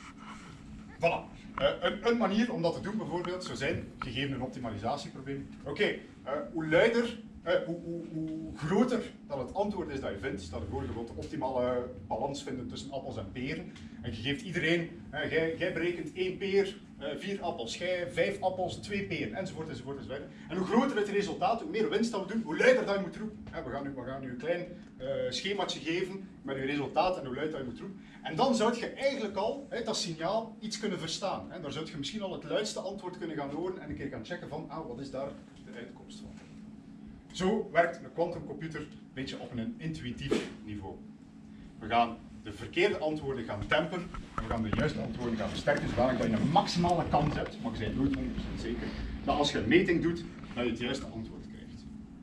voilà. Uh, een, een manier om dat te doen bijvoorbeeld zou zijn, gegeven een optimalisatieprobleem. Oké, okay, uh, hoe luider, uh, hoe, hoe, hoe groter dat het antwoord is dat je vindt, stel je voor je wilt de optimale balans vinden tussen appels en peren, en je geeft iedereen, uh, jij, jij berekent één peer, uh, vier appels, jij vijf appels, twee peren, enzovoort, enzovoort, enzovoort. En hoe groter het resultaat, hoe meer winst dat we doen, hoe luider dat je moet roepen. Uh, we gaan nu, we gaan nu een klein uh, schemaatje geven met je resultaat en hoe luid dat je moet roepen. En dan zou je eigenlijk al, hè, dat signaal, iets kunnen verstaan. Hè. Daar zou je misschien al het luidste antwoord kunnen gaan horen en een keer gaan checken van, ah, wat is daar de uitkomst van. Zo werkt een quantumcomputer een beetje op een intuïtief niveau. We gaan de verkeerde antwoorden gaan tempen en we gaan de juiste antwoorden gaan versterken, zodanig dat je een maximale kans hebt, maar je bent nooit honderd procent zeker, dat als je een meting doet, dat je het juiste antwoord krijgt.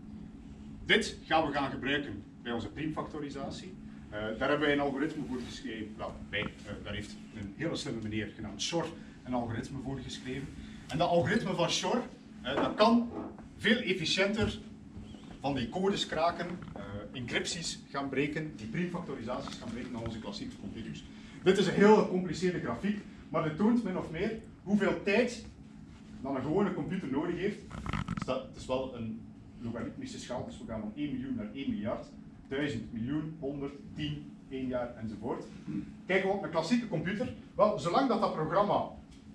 Dit gaan we gaan gebruiken bij onze primfactorisatie. Uh, daar hebben wij een algoritme voor geschreven. Wel, wij, uh, daar heeft een hele slimme meneer genaamd Shor een algoritme voor geschreven. En dat algoritme van Shor, uh, dat kan veel efficiënter van die codes kraken, uh, encrypties gaan breken, die primfactorisaties gaan breken dan onze klassieke computers. Dit is een heel gecompliceerde grafiek, maar dit toont min of meer hoeveel tijd dan een gewone computer nodig heeft. Het is wel een logaritmische schaal, dus we gaan van één miljoen naar één miljard. duizend, miljoen, honderd, tien, één jaar enzovoort. Kijken we op een klassieke computer. Wel, zolang dat dat programma,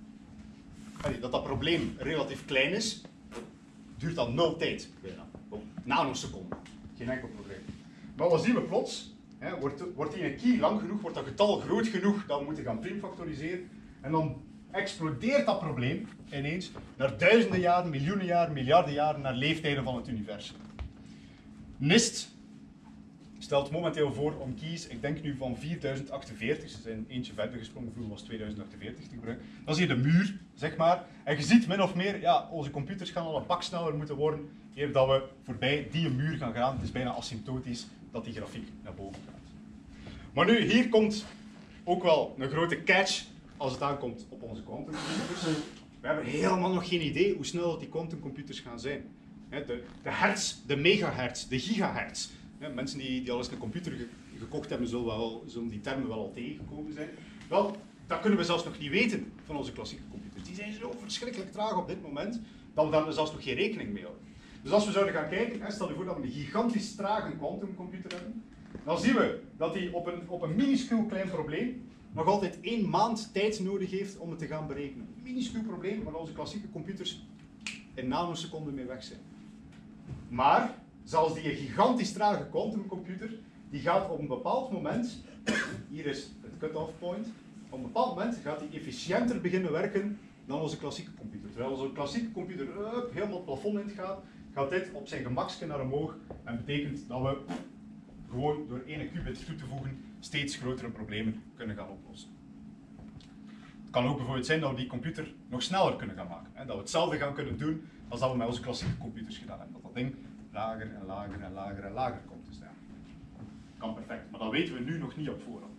dat dat probleem relatief klein is, duurt dat nul tijd, bijna. Op nanoseconden. Geen enkel probleem. Maar wat zien we plots? Hè, wordt, wordt die een key lang genoeg, wordt dat getal groot genoeg, dat we moeten gaan primfactoriseren. En dan explodeert dat probleem ineens naar duizenden jaren, miljoenen jaren, miljarden jaren, naar leeftijden van het universum. NIST stelt momenteel voor om keys, ik denk nu van vierduizend achtenveertig, ze zijn eentje verder gesprongen, vroeger was tweeduizend achtenveertig te gebruiken. Dan zie je de muur, zeg maar. En je ziet min of meer, ja, onze computers gaan al een pak sneller moeten worden, eer dat we voorbij die muur gaan gaan. Het is bijna asymptotisch dat die grafiek naar boven gaat. Maar nu, hier komt ook wel een grote catch als het aankomt op onze quantumcomputers. We hebben helemaal nog geen idee hoe snel die quantumcomputers gaan zijn. De, de hertz, de megahertz, de gigahertz. Ja, mensen die, die al eens een computer ge gekocht hebben, zullen, wel, zullen die termen wel al tegengekomen zijn. Wel, dat kunnen we zelfs nog niet weten van onze klassieke computers. Die zijn zo verschrikkelijk traag op dit moment, dat we daar zelfs nog geen rekening mee houden. Dus als we zouden gaan kijken, hè, stel je voor dat we een gigantisch trage quantumcomputer hebben, dan zien we dat die op een, op een minuscuul klein probleem nog altijd één maand tijd nodig heeft om het te gaan berekenen. Een minuscuul probleem waar onze klassieke computers in nanoseconden mee weg zijn. Maar zelfs die gigantisch trage quantumcomputer, die gaat op een bepaald moment, hier is het cut-off point, op een bepaald moment gaat die efficiënter beginnen werken dan onze klassieke computer. Terwijl onze klassieke computer uh, helemaal het plafond in gaat, gaat dit op zijn gemakske naar omhoog en betekent dat we gewoon door één qubit toe te voegen steeds grotere problemen kunnen gaan oplossen. Het kan ook bijvoorbeeld zijn dat we die computer nog sneller kunnen gaan maken. Hè? Dat we hetzelfde gaan kunnen doen als dat we met onze klassieke computers gedaan hebben. Dat dat ding lager en lager en lager en lager komt te staan. Kan perfect, maar dat weten we nu nog niet op voorhand.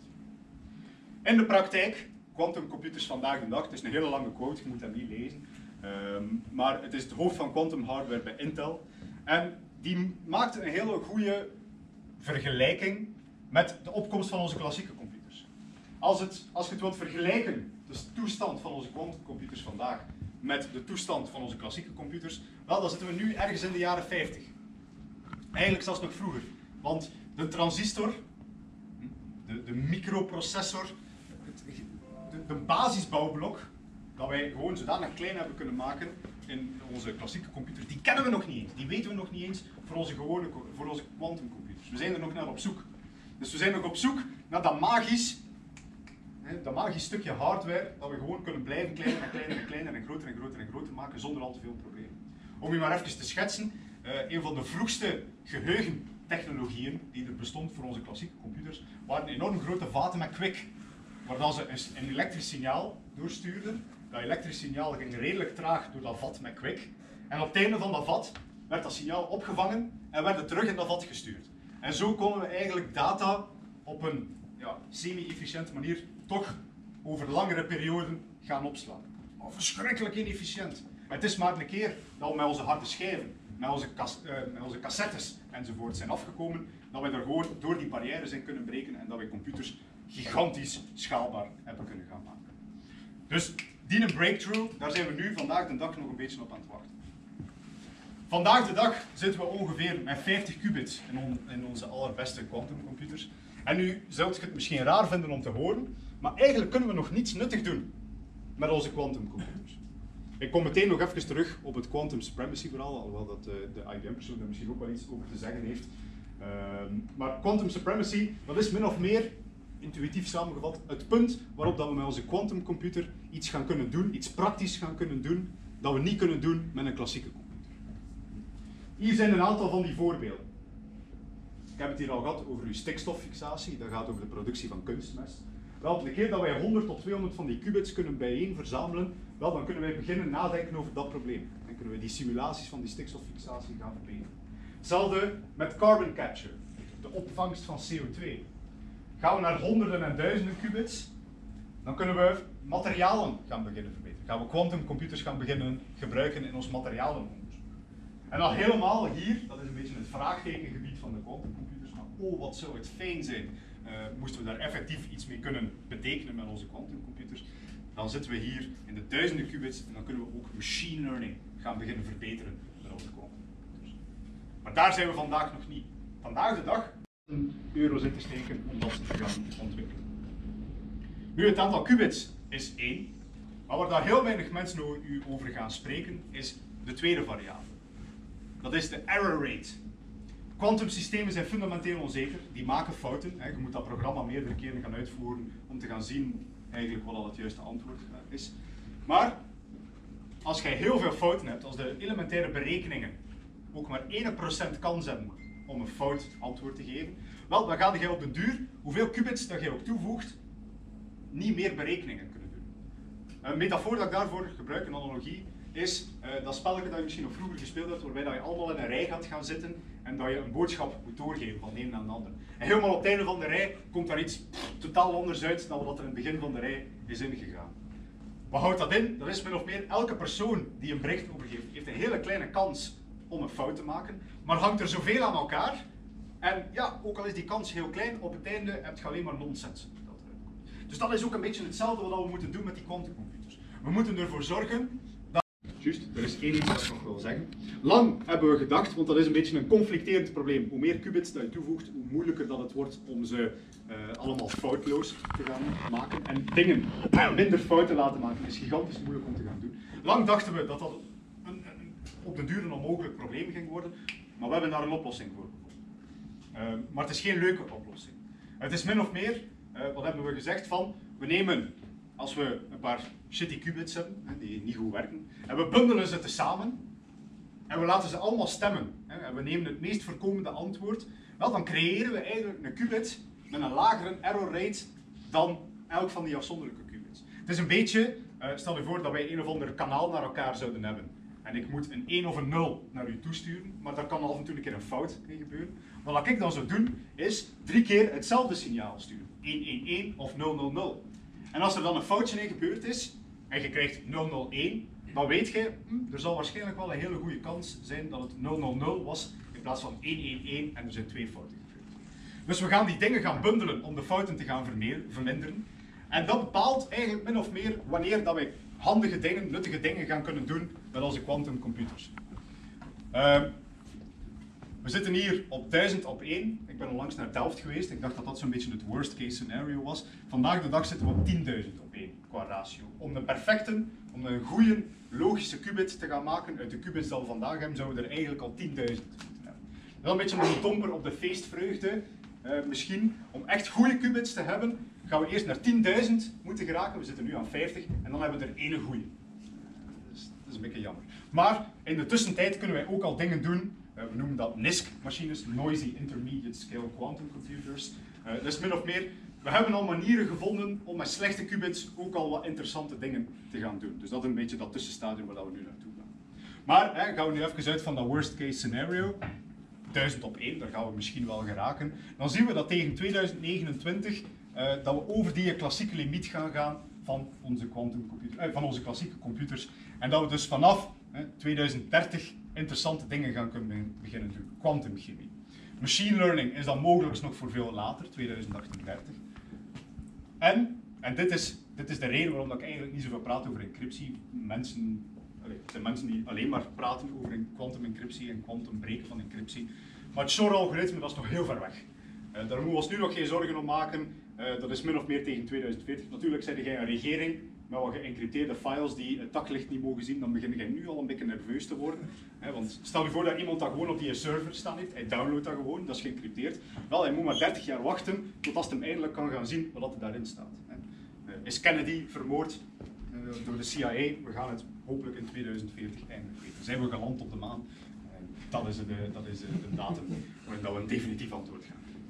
In de praktijk, quantumcomputers vandaag de dag, het is een hele lange quote, je moet dat niet lezen. Um, maar het is het hoofd van quantum hardware bij Intel. En die maakt een hele goede vergelijking met de opkomst van onze klassieke computers. Als, het, als je het wilt vergelijken, de toestand van onze quantumcomputers vandaag met de toestand van onze klassieke computers, wel, dan zitten we nu ergens in de jaren vijftig. Eigenlijk zelfs nog vroeger. Want de transistor, de, de microprocessor, het, de, de basisbouwblok, dat wij gewoon zodanig klein hebben kunnen maken in onze klassieke computers, die kennen we nog niet eens. Die weten we nog niet eens voor onze gewone, voor onze quantumcomputers. We zijn er nog naar op zoek. Dus we zijn nog op zoek naar dat magisch, hè, dat magisch stukje hardware dat we gewoon kunnen blijven kleiner en kleiner en kleiner en groter en groter en groter maken zonder al te veel problemen. Om je maar even te schetsen, uh, een van de vroegste geheugentechnologieën die er bestond voor onze klassieke computers waren enorm grote vaten met kwik, waar ze een elektrisch signaal doorstuurden. Dat elektrisch signaal ging redelijk traag door dat vat met kwik. En op het einde van dat vat werd dat signaal opgevangen en werd het terug in dat vat gestuurd. En zo konden we eigenlijk data op een ja, semi-efficiënte manier toch over langere perioden gaan opslaan. Maar verschrikkelijk inefficiënt. Het is maar een keer dat we met onze harde schijven, met onze, kas, uh, met onze cassettes enzovoort zijn afgekomen, dat we er gewoon door die barrières in kunnen breken en dat we computers gigantisch schaalbaar hebben kunnen gaan maken. Dus die een breakthrough, daar zijn we nu vandaag de dag nog een beetje op aan het wachten. Vandaag de dag zitten we ongeveer met vijftig qubits in, on, in onze allerbeste quantumcomputers. En nu zult je het misschien raar vinden om te horen, maar eigenlijk kunnen we nog niets nuttig doen met onze quantumcomputers. Ik kom meteen nog even terug op het quantum supremacy verhaal, alhoewel dat uh, de I B M-persoon daar misschien ook wel iets over te zeggen heeft. Uh, maar quantum supremacy, dat is min of meer, intuïtief samengevat, het punt waarop dat we met onze quantumcomputer iets gaan kunnen doen, iets praktisch gaan kunnen doen, dat we niet kunnen doen met een klassieke computer. Hier zijn een aantal van die voorbeelden. Ik heb het hier al gehad over uw stikstoffixatie, dat gaat over de productie van kunstmest. Wel, de keer dat wij honderd tot tweehonderd van die qubits kunnen bijeen verzamelen, wel, dan kunnen wij beginnen nadenken over dat probleem. Dan kunnen we die simulaties van die stikstoffixatie gaan verbeteren. Hetzelfde met carbon capture, de opvangst van C O twee. Gaan we naar honderden en duizenden qubits, dan kunnen we materialen gaan beginnen verbeteren. Gaan we quantumcomputers gaan beginnen gebruiken in ons materialenonderzoek. En dan helemaal hier, dat is een beetje het vraagtekengebied van de quantumcomputers, maar oh, wat zou het fijn zijn, uh, moesten we daar effectief iets mee kunnen betekenen met onze quantumcomputers. Dan zitten we hier in de duizenden qubits en dan kunnen we ook machine learning gaan beginnen verbeteren met onze quantumcomputers. Maar daar zijn we vandaag nog niet. Vandaag de dag euro's in te steken om dat te gaan ontwikkelen. Nu, het aantal qubits is één, maar waar daar heel weinig mensen over gaan spreken, is de tweede variabele. Dat is de error rate. Quantumsystemen zijn fundamenteel onzeker, die maken fouten. Je moet dat programma meerdere keren gaan uitvoeren om te gaan zien eigenlijk wat al het juiste antwoord is. Maar als jij heel veel fouten hebt, als de elementaire berekeningen ook maar één procent kans hebben om een fout antwoord te geven, wel, dan ga je op de duur, hoeveel qubits dat je ook toevoegt, niet meer berekeningen kunnen doen. Een metafoor dat ik daarvoor gebruik, een analogie, is uh, dat spelletje dat je misschien nog vroeger gespeeld hebt, waarbij dat je allemaal in een rij gaat gaan zitten en dat je een boodschap moet doorgeven van de een naar de ander. En helemaal op het einde van de rij komt daar iets pff, totaal anders uit dan wat er in het begin van de rij is ingegaan. Wat houdt dat in? Dat is min of meer elke persoon die een bericht overgeeft, heeft een hele kleine kans om een fout te maken, maar hangt er zoveel aan elkaar. En ja, ook al is die kans heel klein, op het einde heb je alleen maar nonsens. Dus dat is ook een beetje hetzelfde wat we moeten doen met die quantumcomputers. We moeten ervoor zorgen dat... Juist, er is één iets dat ik nog wil zeggen. Lang hebben we gedacht, want dat is een beetje een conflicterend probleem. Hoe meer qubits dat je toevoegt, hoe moeilijker dat het wordt om ze uh, allemaal foutloos te gaan maken. En dingen uh, minder fouten laten maken is gigantisch moeilijk om te gaan doen. Lang dachten we dat dat een, een, op de duur een onmogelijk probleem ging worden, maar we hebben daar een oplossing voor gevonden. Uh, maar het is geen leuke oplossing. Het is min of meer, uh, wat hebben we gezegd van, we nemen, als we een paar shitty qubits hebben, hè, die niet goed werken, en we bundelen ze tezamen, en we laten ze allemaal stemmen, hè, en we nemen het meest voorkomende antwoord, wel, dan creëren we eigenlijk een qubit met een lagere error rate dan elk van die afzonderlijke qubits. Het is een beetje, uh, stel je voor dat wij een of ander kanaal naar elkaar zouden hebben. En ik moet een één of een nul naar u toesturen, maar daar kan af en toe een keer een fout in gebeuren. Maar wat ik dan zou doen, is drie keer hetzelfde signaal sturen. één één één of nul nul nul. En als er dan een foutje in gebeurd is, en je krijgt nul nul één, dan weet je, hm, er zal waarschijnlijk wel een hele goede kans zijn dat het nul nul nul was, in plaats van één één één, en er zijn twee fouten gebeurd. Dus we gaan die dingen gaan bundelen om de fouten te gaan verminderen. En dat bepaalt eigenlijk min of meer wanneer dat wij handige dingen, nuttige dingen gaan kunnen doen met onze quantumcomputers. Uh, we zitten hier op duizend op één. Ik ben onlangs naar Delft geweest. Ik dacht dat dat zo'n beetje het worst case scenario was. Vandaag de dag zitten we op tienduizend op één qua ratio. Om een perfecte, om een goede logische qubit te gaan maken uit de qubits die we vandaag hebben, zouden we er eigenlijk al tienduizend moeten hebben. Wel een beetje een domper op de feestvreugde. Uh, misschien, om echt goede qubits te hebben, gaan we eerst naar tienduizend moeten geraken. We zitten nu aan vijftig en dan hebben we er één goede. Dat is, dat is een beetje jammer. Maar in de tussentijd kunnen wij ook al dingen doen. Uh, we noemen dat N I S C-machines, Noisy Intermediate Scale Quantum Computers. Uh, dus min of meer, we hebben al manieren gevonden om met slechte qubits ook al wat interessante dingen te gaan doen. Dus dat is een beetje dat tussenstadium waar we nu naartoe gaan. Maar hè, gaan we nu even uit van dat worst case scenario. duizend op één, daar gaan we misschien wel geraken. Dan zien we dat tegen tweeduizend negenentwintig uh, dat we over die klassieke limiet gaan gaan van onze, uh, van onze klassieke computers. En dat we dus vanaf uh, tweeduizend dertig interessante dingen gaan kunnen beginnen doen. Quantumchemie. Machine learning is dan mogelijk nog voor veel later, tweeduizend achtendertig. En, en dit, is, dit is de reden waarom ik eigenlijk niet zoveel praat over encryptie. Mensen, het zijn mensen die alleen maar praten over quantum-encryptie en quantum-breken van encryptie. Maar het Shor-algoritme, dat is nog heel ver weg. Uh, daar moeten we ons nu nog geen zorgen om maken. Uh, dat is min of meer tegen tweeduizend veertig. Natuurlijk zeg jij een regering met wat geëncrypteerde files die het daglicht niet mogen zien, dan begin jij nu al een beetje nerveus te worden. Hè, want stel je voor dat iemand dat gewoon op die server staan heeft, hij downloadt dat gewoon, dat is geëncrypteerd. Wel, hij moet maar dertig jaar wachten tot als hij hem eindelijk kan gaan zien wat er daarin staat. Hè. Uh, is Kennedy vermoord uh, door de C I A? We gaan het hopelijk in tweeduizend veertig eindelijk weten. Zijn we geland op de maan? Uh, dat is, de, dat is de, de datum waarin dat we een definitief antwoord gaan geven.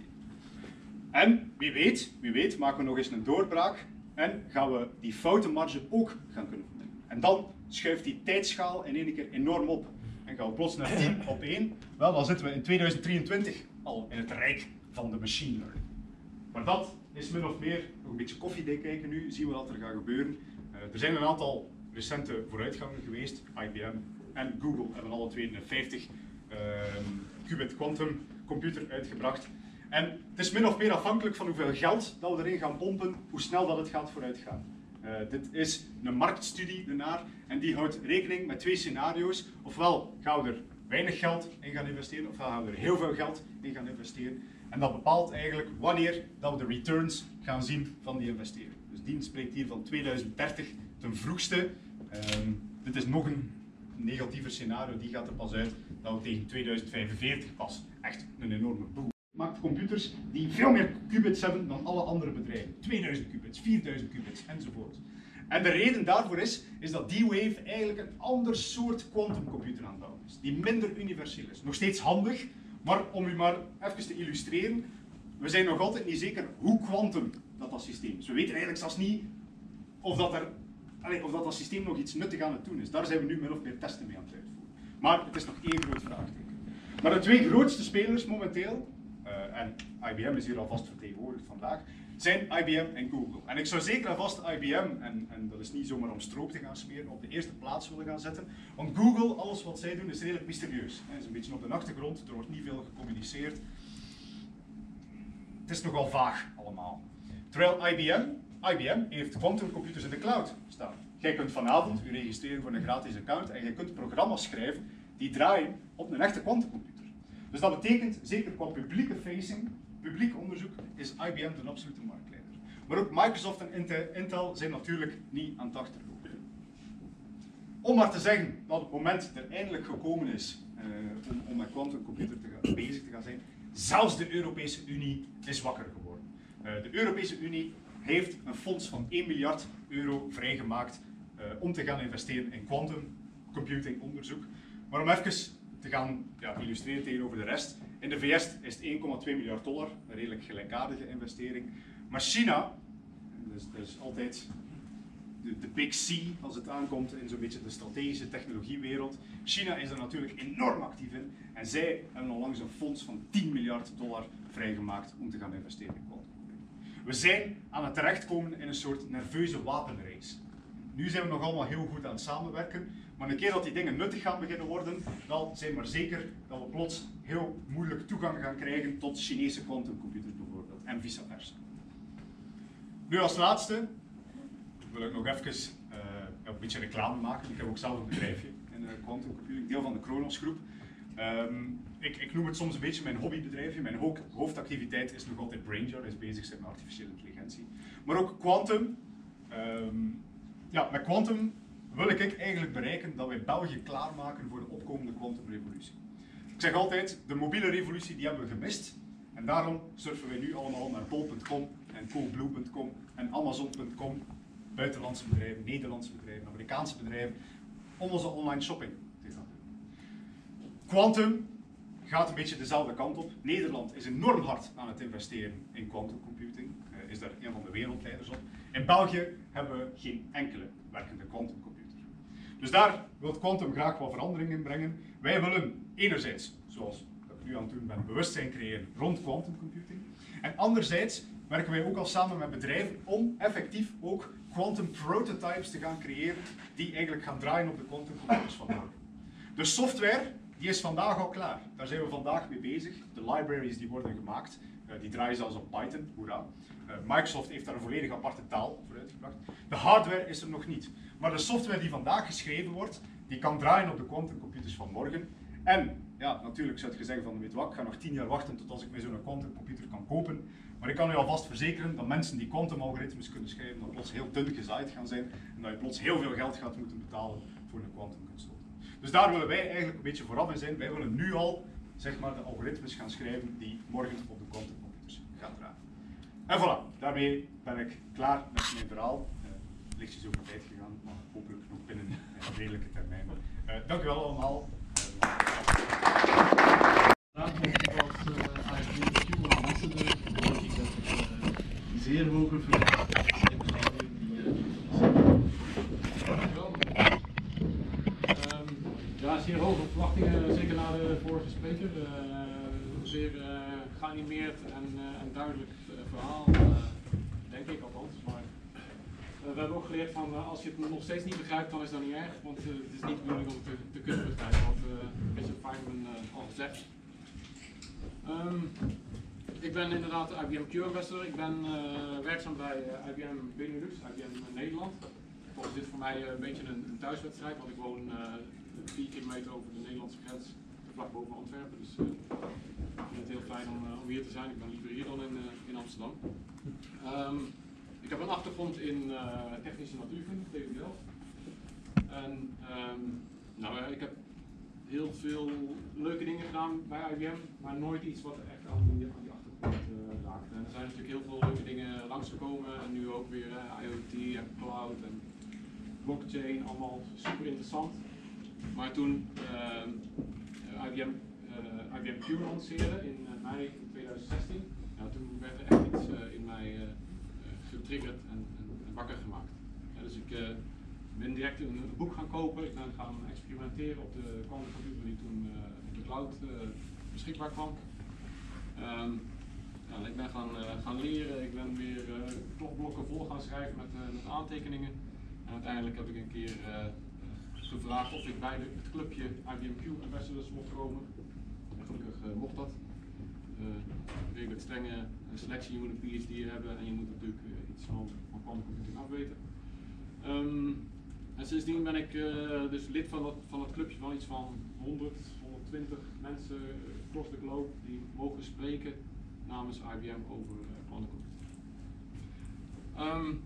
En wie weet, wie weet maken we nog eens een doorbraak en gaan we die foutenmarge ook gaan kunnen verminderen. En dan schuift die tijdschaal in één keer enorm op. En gaan we plots naar tien op één. Wel, dan zitten we in tweeduizend drieëntwintig al in het rijk van de machine learning. Maar dat is min of meer, nog een beetje koffiedik kijken nu, zien we wat er gaat gebeuren. Uh, er zijn een aantal recente vooruitgangen geweest. I B M en Google hebben alle twee een vijftig uh, qubit quantum computer uitgebracht. En het is min of meer afhankelijk van hoeveel geld dat we erin gaan pompen, hoe snel dat het gaat vooruitgaan. Uh, dit is een marktstudie ernaar en die houdt rekening met twee scenario's. Ofwel gaan we er weinig geld in gaan investeren, ofwel gaan we er heel veel geld in gaan investeren. En dat bepaalt eigenlijk wanneer dat we de returns gaan zien van die investering. Dus die spreekt hier van tweeduizend dertig ten vroegste. Um, dit is nog een negatiever scenario, die gaat er pas uit dat we tegen tweeduizend vijfenveertig pas echt een enorme boel. Maakt computers die veel meer qubits hebben dan alle andere bedrijven. tweeduizend qubits, vierduizend qubits enzovoort. En de reden daarvoor is, is dat D-Wave eigenlijk een ander soort quantumcomputer aan het bouwen is. Die minder universeel is. Nog steeds handig, maar om u maar even te illustreren, we zijn nog altijd niet zeker hoe quantum dat dat systeem is. We weten eigenlijk zelfs niet of dat, er, allez, of dat, dat systeem nog iets nuttig aan het doen is. Daar zijn we nu min of meer testen mee aan het uitvoeren. Maar het is nog één groot vraagteken. Maar de twee grootste spelers momenteel, Uh, en I B M is hier alvast vertegenwoordigd vandaag, zijn I B M en Google. En ik zou zeker alvast I B M, en, en dat is niet zomaar om stroop te gaan smeren, op de eerste plaats willen gaan zetten. Want Google, alles wat zij doen, is redelijk mysterieus. Het is een beetje op de achtergrond, er wordt niet veel gecommuniceerd. Het is nogal vaag allemaal. Terwijl I B M, I B M heeft quantumcomputers in de cloud staan. Jij kunt vanavond u registreren voor een gratis account en je kunt programma's schrijven die draaien op een echte quantumcomputer. Dus dat betekent, zeker qua publieke facing, publiek onderzoek, is I B M de absolute marktleider. Maar ook Microsoft en Intel zijn natuurlijk niet aan het achterlopen. Om maar te zeggen dat het moment er eindelijk gekomen is uh, om, om met quantumcomputer te gaan, bezig te gaan zijn, zelfs de Europese Unie is wakker geworden. Uh, de Europese Unie heeft een fonds van één miljard euro vrijgemaakt uh, om te gaan investeren in quantum computing onderzoek. Maar om even te gaan ja, illustreren tegenover de rest. In de V S is het één komma twee miljard dollar, een redelijk gelijkaardige investering. Maar China, dus, dus altijd de, de big C als het aankomt in zo'n beetje de strategische technologiewereld. China is er natuurlijk enorm actief in en zij hebben onlangs een fonds van tien miljard dollar vrijgemaakt om te gaan investeren in quantumcomputing. We zijn aan het terechtkomen in een soort nerveuze wapenrace. Nu zijn we nog allemaal heel goed aan het samenwerken, maar een keer dat die dingen nuttig gaan beginnen worden, dan zijn we maar zeker dat we plots heel moeilijk toegang gaan krijgen tot Chinese quantumcomputers bijvoorbeeld, en vice versa. Nu als laatste wil ik nog even uh, een beetje reclame maken. Ik heb ook zelf een bedrijfje in uh, quantumcomputing, deel van de Kronos groep. Um, ik, ik noem het soms een beetje mijn hobbybedrijfje. Mijn ho hoofdactiviteit is nog altijd BrainJar, is bezig zijn met artificiële intelligentie. Maar ook quantum. Um, ja, met quantum wil ik eigenlijk bereiken dat wij België klaarmaken voor de opkomende quantumrevolutie. Ik zeg altijd, de mobiele revolutie die hebben we gemist. En daarom surfen wij nu allemaal naar bol punt com en coolblue punt com en amazon punt com. Buitenlandse bedrijven, Nederlandse bedrijven, Amerikaanse bedrijven, om onze online shopping te gaan doen. Quantum gaat een beetje dezelfde kant op. Nederland is enorm hard aan het investeren in quantum computing, uh, is daar een van de wereldleiders op. In België hebben we geen enkele werkende quantumcomputer. Dus daar wil Quantum graag wat verandering in brengen. Wij willen enerzijds, zoals ik nu aan het doen ben, bewustzijn creëren rond quantum computing. En anderzijds werken wij ook al samen met bedrijven om effectief ook quantum prototypes te gaan creëren die eigenlijk gaan draaien op de quantumcomputers van morgen. De software die is vandaag al klaar. Daar zijn we vandaag mee bezig. De libraries die worden gemaakt, uh, die draaien zelfs op Python, hoera. Uh, Microsoft heeft daar een volledig aparte taal voor uitgebracht. De hardware is er nog niet. Maar de software die vandaag geschreven wordt, die kan draaien op de quantumcomputers van morgen. En ja, natuurlijk zou je zeggen van, weet wat, ik ga nog tien jaar wachten tot als ik mij zo'n quantumcomputer kan kopen. Maar ik kan u alvast verzekeren dat mensen die quantum-algoritmes kunnen schrijven, dan plots heel dun gezaaid gaan zijn en dat je plots heel veel geld gaat moeten betalen voor een quantumkunststof. Dus daar willen wij eigenlijk een beetje vooraf in zijn. Wij willen nu al zeg maar, de algoritmes gaan schrijven die morgen op de quantumcomputers gaan draaien. En voilà, daarmee ben ik klaar met mijn verhaal. Uh, lichtjes over tijd gegaan, maar hopelijk nog binnen een redelijke termijn. Uh, dank u wel allemaal. Zeer hoge verwachtingen. Ja, zeer hoge verwachtingen, zeker na de vorige spreker. Uh, zeer uh, geanimeerd en, uh, en duidelijk uh, verhaal, uh, denk ik althans. Maar uh, we hebben ook geleerd van uh, als je het nog steeds niet begrijpt, dan is dat niet erg, want uh, het is niet de bedoeling om het te, te kunnen begrijpen, wat uh, Richard Feynman uh, al gezegd. Um, Ik ben inderdaad I B M Q-ambassador. Ik ben uh, werkzaam bij uh, I B M Benelux, I B M Nederland. Volgens dit voor mij uh, een beetje een, een thuiswedstrijd, want ik woon uh, vier kilometer over de Nederlandse grens, vlak boven Antwerpen. Dus uh, ik vind het heel fijn om, uh, om hier te zijn. Ik ben liever hier dan in, uh, in Amsterdam. Um, ik heb een achtergrond in uh, technische natuurkunde, T U Delft. En um, nou, uh, ik heb heel veel leuke dingen gedaan bij I B M, maar nooit iets wat echt aan die, aan die achtergrond uh, raakte. En er zijn natuurlijk heel veel leuke dingen langsgekomen en nu ook weer uh, IoT en cloud en blockchain, allemaal super interessant. Maar toen uh, I B M, uh, I B M Q lanceerde in uh, mei tweeduizend zestien, ja, toen werd er echt iets uh, in mij uh, getriggerd en, en, en wakker gemaakt. Ja, dus ik uh, ben direct een, een boek gaan kopen, ik ben gaan experimenteren op de quantumcomputer die toen uh, op de cloud uh, beschikbaar kwam. Um, ja, ik ben gaan, uh, gaan leren, ik ben weer uh, klokblokken vol gaan schrijven met, uh, met aantekeningen. En uiteindelijk heb ik een keer uh, gevraagd of ik bij de, het clubje I B M Q Ambassadors mocht komen. En gelukkig uh, mocht dat. Uh, redelijk strenge selectie, je moet een P H D hebben en je moet natuurlijk uh, iets van, van quantumcomputing afweten. Um, en sindsdien ben ik uh, dus lid van dat, van dat clubje van iets van honderd, honderdtwintig mensen across the globe die mogen spreken namens I B M over uh, quantumcomputing. Um,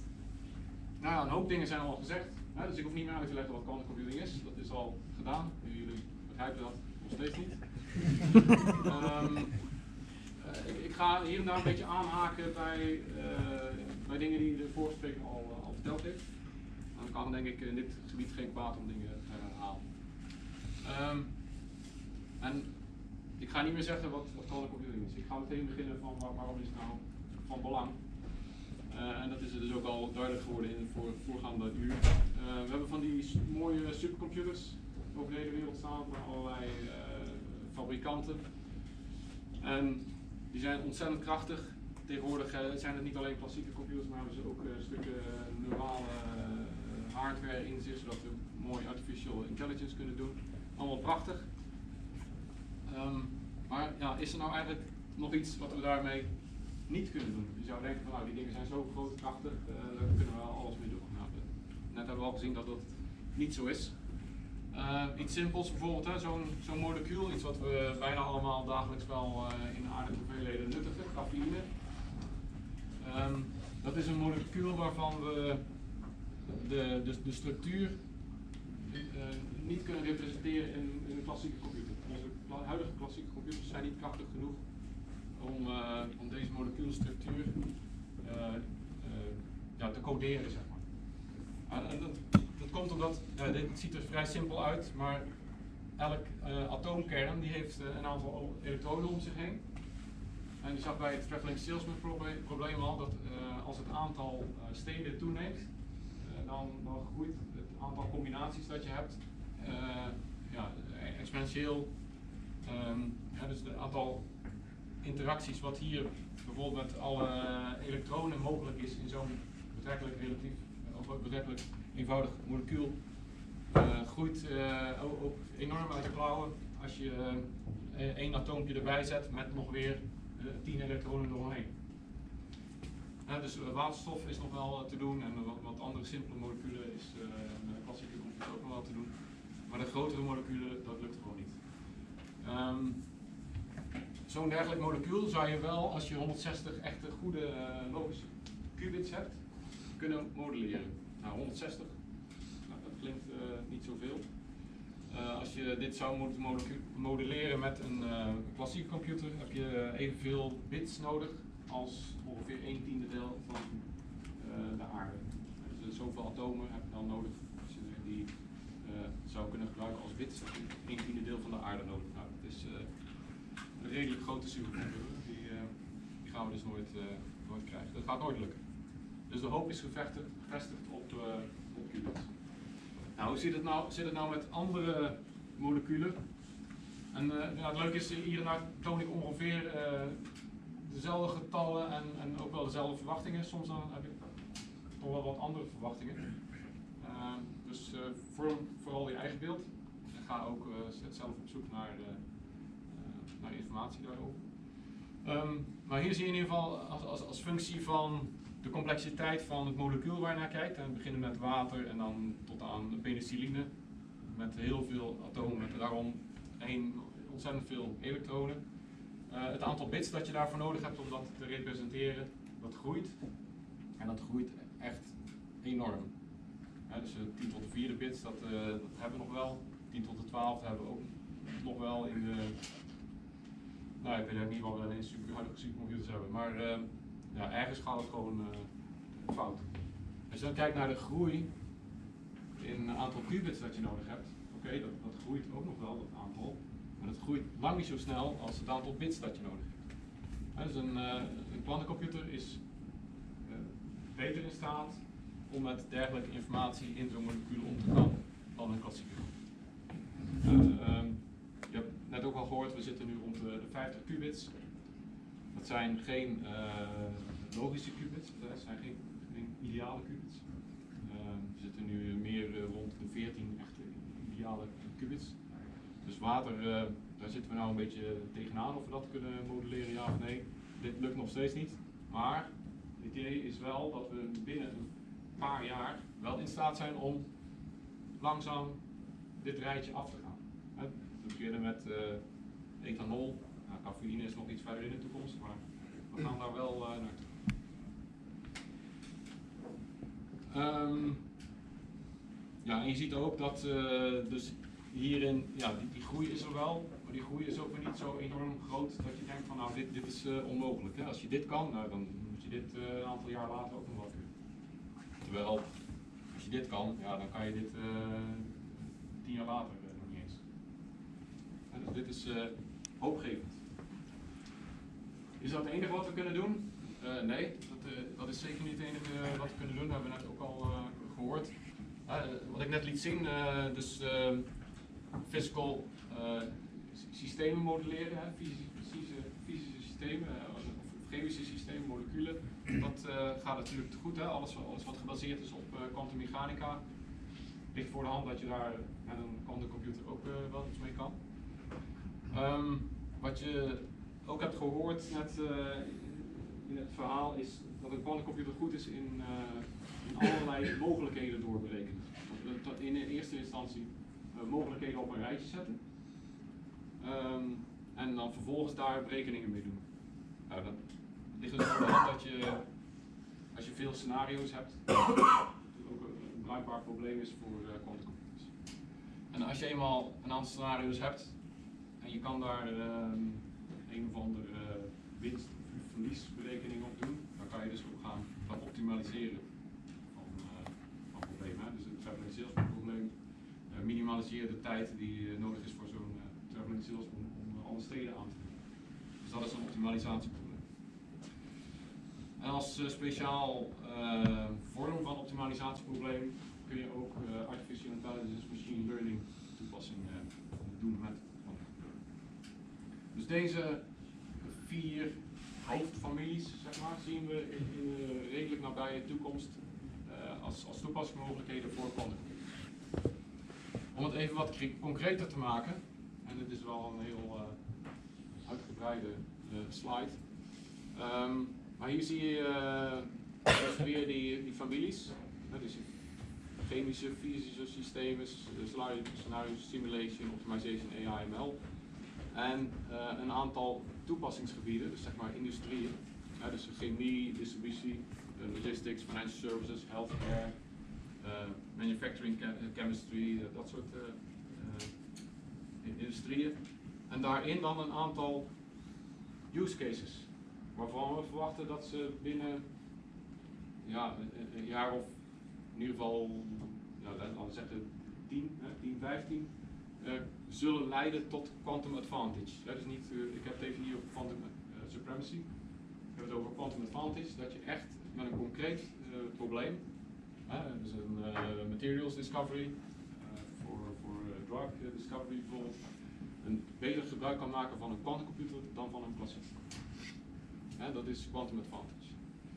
nou ja, een hoop dingen zijn al gezegd, hè, dus ik hoef niet meer uit te leggen wat quantumcomputing is. Dat is al gedaan, jullie begrijpen dat nog steeds niet. um, uh, ik, ik ga hier en daar een beetje aanhaken bij, uh, bij dingen die de vorige spreker al, uh, al verteld heeft. Dan kan denk ik in dit gebied geen kwaad om dingen te herhalen. Um, en ik ga niet meer zeggen wat, wat kan de computing is. Ik ga meteen beginnen van waar, waarom is het nou van belang. Uh, en dat is er dus ook al duidelijk geworden in het voor, voorgaande uur. Uh, we hebben van die mooie supercomputers over de hele wereld staan van allerlei uh, fabrikanten. En die zijn ontzettend krachtig. Tegenwoordig uh, zijn het niet alleen klassieke computers, maar hebben ze ook uh, stukken uh, neurale uh, hardware in zich, zodat we mooi artificial intelligence kunnen doen. Allemaal prachtig. Um, maar ja, is er nou eigenlijk nog iets wat we daarmee niet kunnen doen? Je zou denken van nou, die dingen zijn zo groot, krachtig, uh, daar kunnen we wel alles mee doen. Nou, net hebben we al gezien dat dat niet zo is. Uh, iets simpels bijvoorbeeld, zo'n zo'n molecuul, iets wat we bijna allemaal dagelijks wel uh, in aardige hoeveelheden nuttigen, cafeïne. Um, dat is een molecuul waarvan we de, de, de structuur uh, niet kunnen representeren in, in een klassieke computer. Onze kla huidige klassieke computers zijn niet krachtig genoeg om, uh, om deze molecuulstructuur uh, uh, ja, te coderen, zeg maar. Uh, en dat, dat komt omdat, uh, dit ziet er vrij simpel uit, maar elk uh, atoomkern die heeft uh, een aantal elektroden om zich heen. En je zag bij het traveling salesman probleem, probleem al dat uh, als het aantal uh, steden toeneemt, uh, dan, dan groeit het aantal combinaties dat je hebt uh, ja, exponentieel. Um, ja, dus het aantal interacties wat hier bijvoorbeeld met alle elektronen mogelijk is in zo'n betrekkelijk relatief of betrekkelijk eenvoudig molecuul, uh, groeit uh, ook, ook enorm uit de klauwen als je uh, één atoompje erbij zet met nog weer uh, tien elektronen eromheen. Uh, dus uh, waterstof is nog wel uh, te doen en wat, wat andere simpele moleculen is uh, met een klassieke computer ook nog wel te doen. Maar de grotere moleculen, dat lukt gewoon niet. Um, Zo'n dergelijk molecuul zou je wel, als je honderdzestig echte goede uh, logische qubits hebt, kunnen modelleren. Nou, honderdzestig, nou, dat klinkt uh, niet zoveel. Uh, als je dit zou moeten modelleren met een uh, klassieke computer, heb je uh, evenveel bits nodig als ongeveer een tiende deel van uh, de aarde. Dus uh, zoveel atomen heb je dan nodig als je die uh, zou kunnen gebruiken als bits. Dan heb je een tiende deel van de aarde nodig. Nou, dat is uh, een redelijk grote supercomputer. Die, uh, die gaan we dus nooit, uh, nooit krijgen. Dat gaat nooit lukken. Dus de hoop is gevestigd op, uh, op qubits. Nou, hoe zit het nou, zit het nou met andere moleculen? En uh, nou, het leuke is, hier nou toon ik ongeveer uh, dezelfde getallen en, en ook wel dezelfde verwachtingen. Soms dan heb ik toch wel wat andere verwachtingen. Uh, dus uh, vorm vooral je eigen beeld. En ga ook uh, zelf op zoek naar, uh, uh, naar informatie daarover. Um, maar hier zie je in ieder geval als, als, als functie van de complexiteit van het molecuul waar je naar kijkt. En we beginnen met water en dan tot aan penicilline. Met heel veel atomen, met daarom één, ontzettend veel elektronen. Uh, het aantal bits dat je daarvoor nodig hebt om dat te representeren, dat groeit. En dat groeit echt enorm. Ja, dus uh, tien tot de vierde bits, dat, uh, dat hebben we nog wel. tien tot de twaalfde hebben we ook nog wel in de... Nou, ik weet ook niet wat we in super, huidige supercomputers hebben, maar uh, ja, ergens gaat het gewoon uh, fout. Als je dan kijkt naar de groei in het aantal qubits dat je nodig hebt, oké, okay, dat, dat groeit ook nog wel, dat aantal, maar dat groeit lang niet zo snel als het aantal bits dat je nodig hebt. Ja, dus een, uh, een kwantumcomputer is uh, beter in staat om met dergelijke informatie in zo'n molecuul om te gaan dan een klassieke computer. Uh, um, je hebt net ook al gehoord, we zitten nu rond de, de vijftig qubits. Dat zijn geen uh, logische qubits, dat zijn geen, geen ideale qubits. Uh, we zitten nu meer uh, rond de veertien echte ideale qubits. Dus water, uh, daar zitten we nou een beetje tegenaan of we dat kunnen modelleren, ja of nee. Dit lukt nog steeds niet, maar het idee is wel dat we binnen een paar jaar wel in staat zijn om langzaam dit rijtje af te gaan. Uh, we beginnen met uh, ethanol. Nou, cafeïne is nog iets verder in de toekomst, maar we gaan daar wel uh, naartoe. Um, ja, en je ziet ook dat uh, dus hierin, ja, die, die groei is er wel, maar die groei is ook weer niet zo enorm groot dat je denkt van nou, dit, dit is uh, onmogelijk. Hè? Als je dit kan, nou, dan moet je dit uh, een aantal jaar later ook nog wel kunnen. Terwijl, als je dit kan, ja, dan kan je dit uh, tien jaar later uh, nog niet eens. dit is uh, hoopgevend. Is dat het enige wat we kunnen doen? Uh, nee, dat, uh, dat is zeker niet het enige wat we kunnen doen. Dat hebben we net ook al uh, gehoord. Uh, wat ik net liet zien, uh, dus uh, physical uh, systemen modelleren, hè, fysische, fysische systemen, uh, of chemische systemen, moleculen. Dat uh, gaat natuurlijk te goed, hè. Alles, alles wat gebaseerd is op kwantummechanica. Uh, ligt voor de hand dat je daar met een quantumcomputer ook uh, wel iets mee kan. Um, wat je ook hebt gehoord net uh, in het verhaal is dat een quantumcomputer goed is in, uh, in allerlei mogelijkheden doorberekenen. In de eerste instantie uh, mogelijkheden op een rijtje zetten um, en dan vervolgens daar berekeningen mee doen. Nou, dat ligt dus voor de hand dat je, als je veel scenario's hebt, dat ook een bruikbaar probleem is voor uh, quantumcomputers. En als je eenmaal een aantal scenario's hebt en je kan daar um, een of andere uh, winst- of verliesberekening op doen, dan kan je dus ook gaan, gaan optimaliseren van, uh, van problemen. Hè. Dus het traveling salesman probleem uh, minimaliseer de tijd die uh, nodig is voor zo'n uh, traveling salesman om uh, alle steden aan te doen. Dus dat is een optimalisatieprobleem. En als uh, speciaal uh, vorm van optimalisatieprobleem kun je ook uh, artificial intelligence machine learning toepassing uh, doen met. Dus deze vier hoofdfamilies, zeg maar, zien we in, in de redelijk nabije toekomst uh, als, als toepassingsmogelijkheden voor quantumcomputers. Om het even wat concreter te maken, en dit is wel een heel uh, uitgebreide uh, slide. Um, maar hier zie je uh, dus weer die, die families. Uh, dus chemische, fysische systemen, scenario, scenario simulation, optimization, A I, M L. En uh, een aantal toepassingsgebieden, dus zeg maar industrieën, uh, dus chemie, distributie, uh, logistics, financial services, healthcare, uh, manufacturing, chemistry, uh, dat soort uh, uh, industrieën. En daarin dan een aantal use cases, waarvan we verwachten dat ze binnen ja, een, een jaar of in ieder geval, nou, laten we zeggen tien, tien, vijftien, Uh, zullen leiden tot quantum advantage. Ja, dus niet, uh, ik heb het even hier over quantum uh, supremacy. Ik heb het over quantum advantage, dat je echt met een concreet uh, probleem, uh, dus een uh, materials discovery, uh, voor, voor uh, drug discovery bijvoorbeeld, een beter gebruik kan maken van een quantumcomputer dan van een klassieke. Uh, dat is quantum advantage.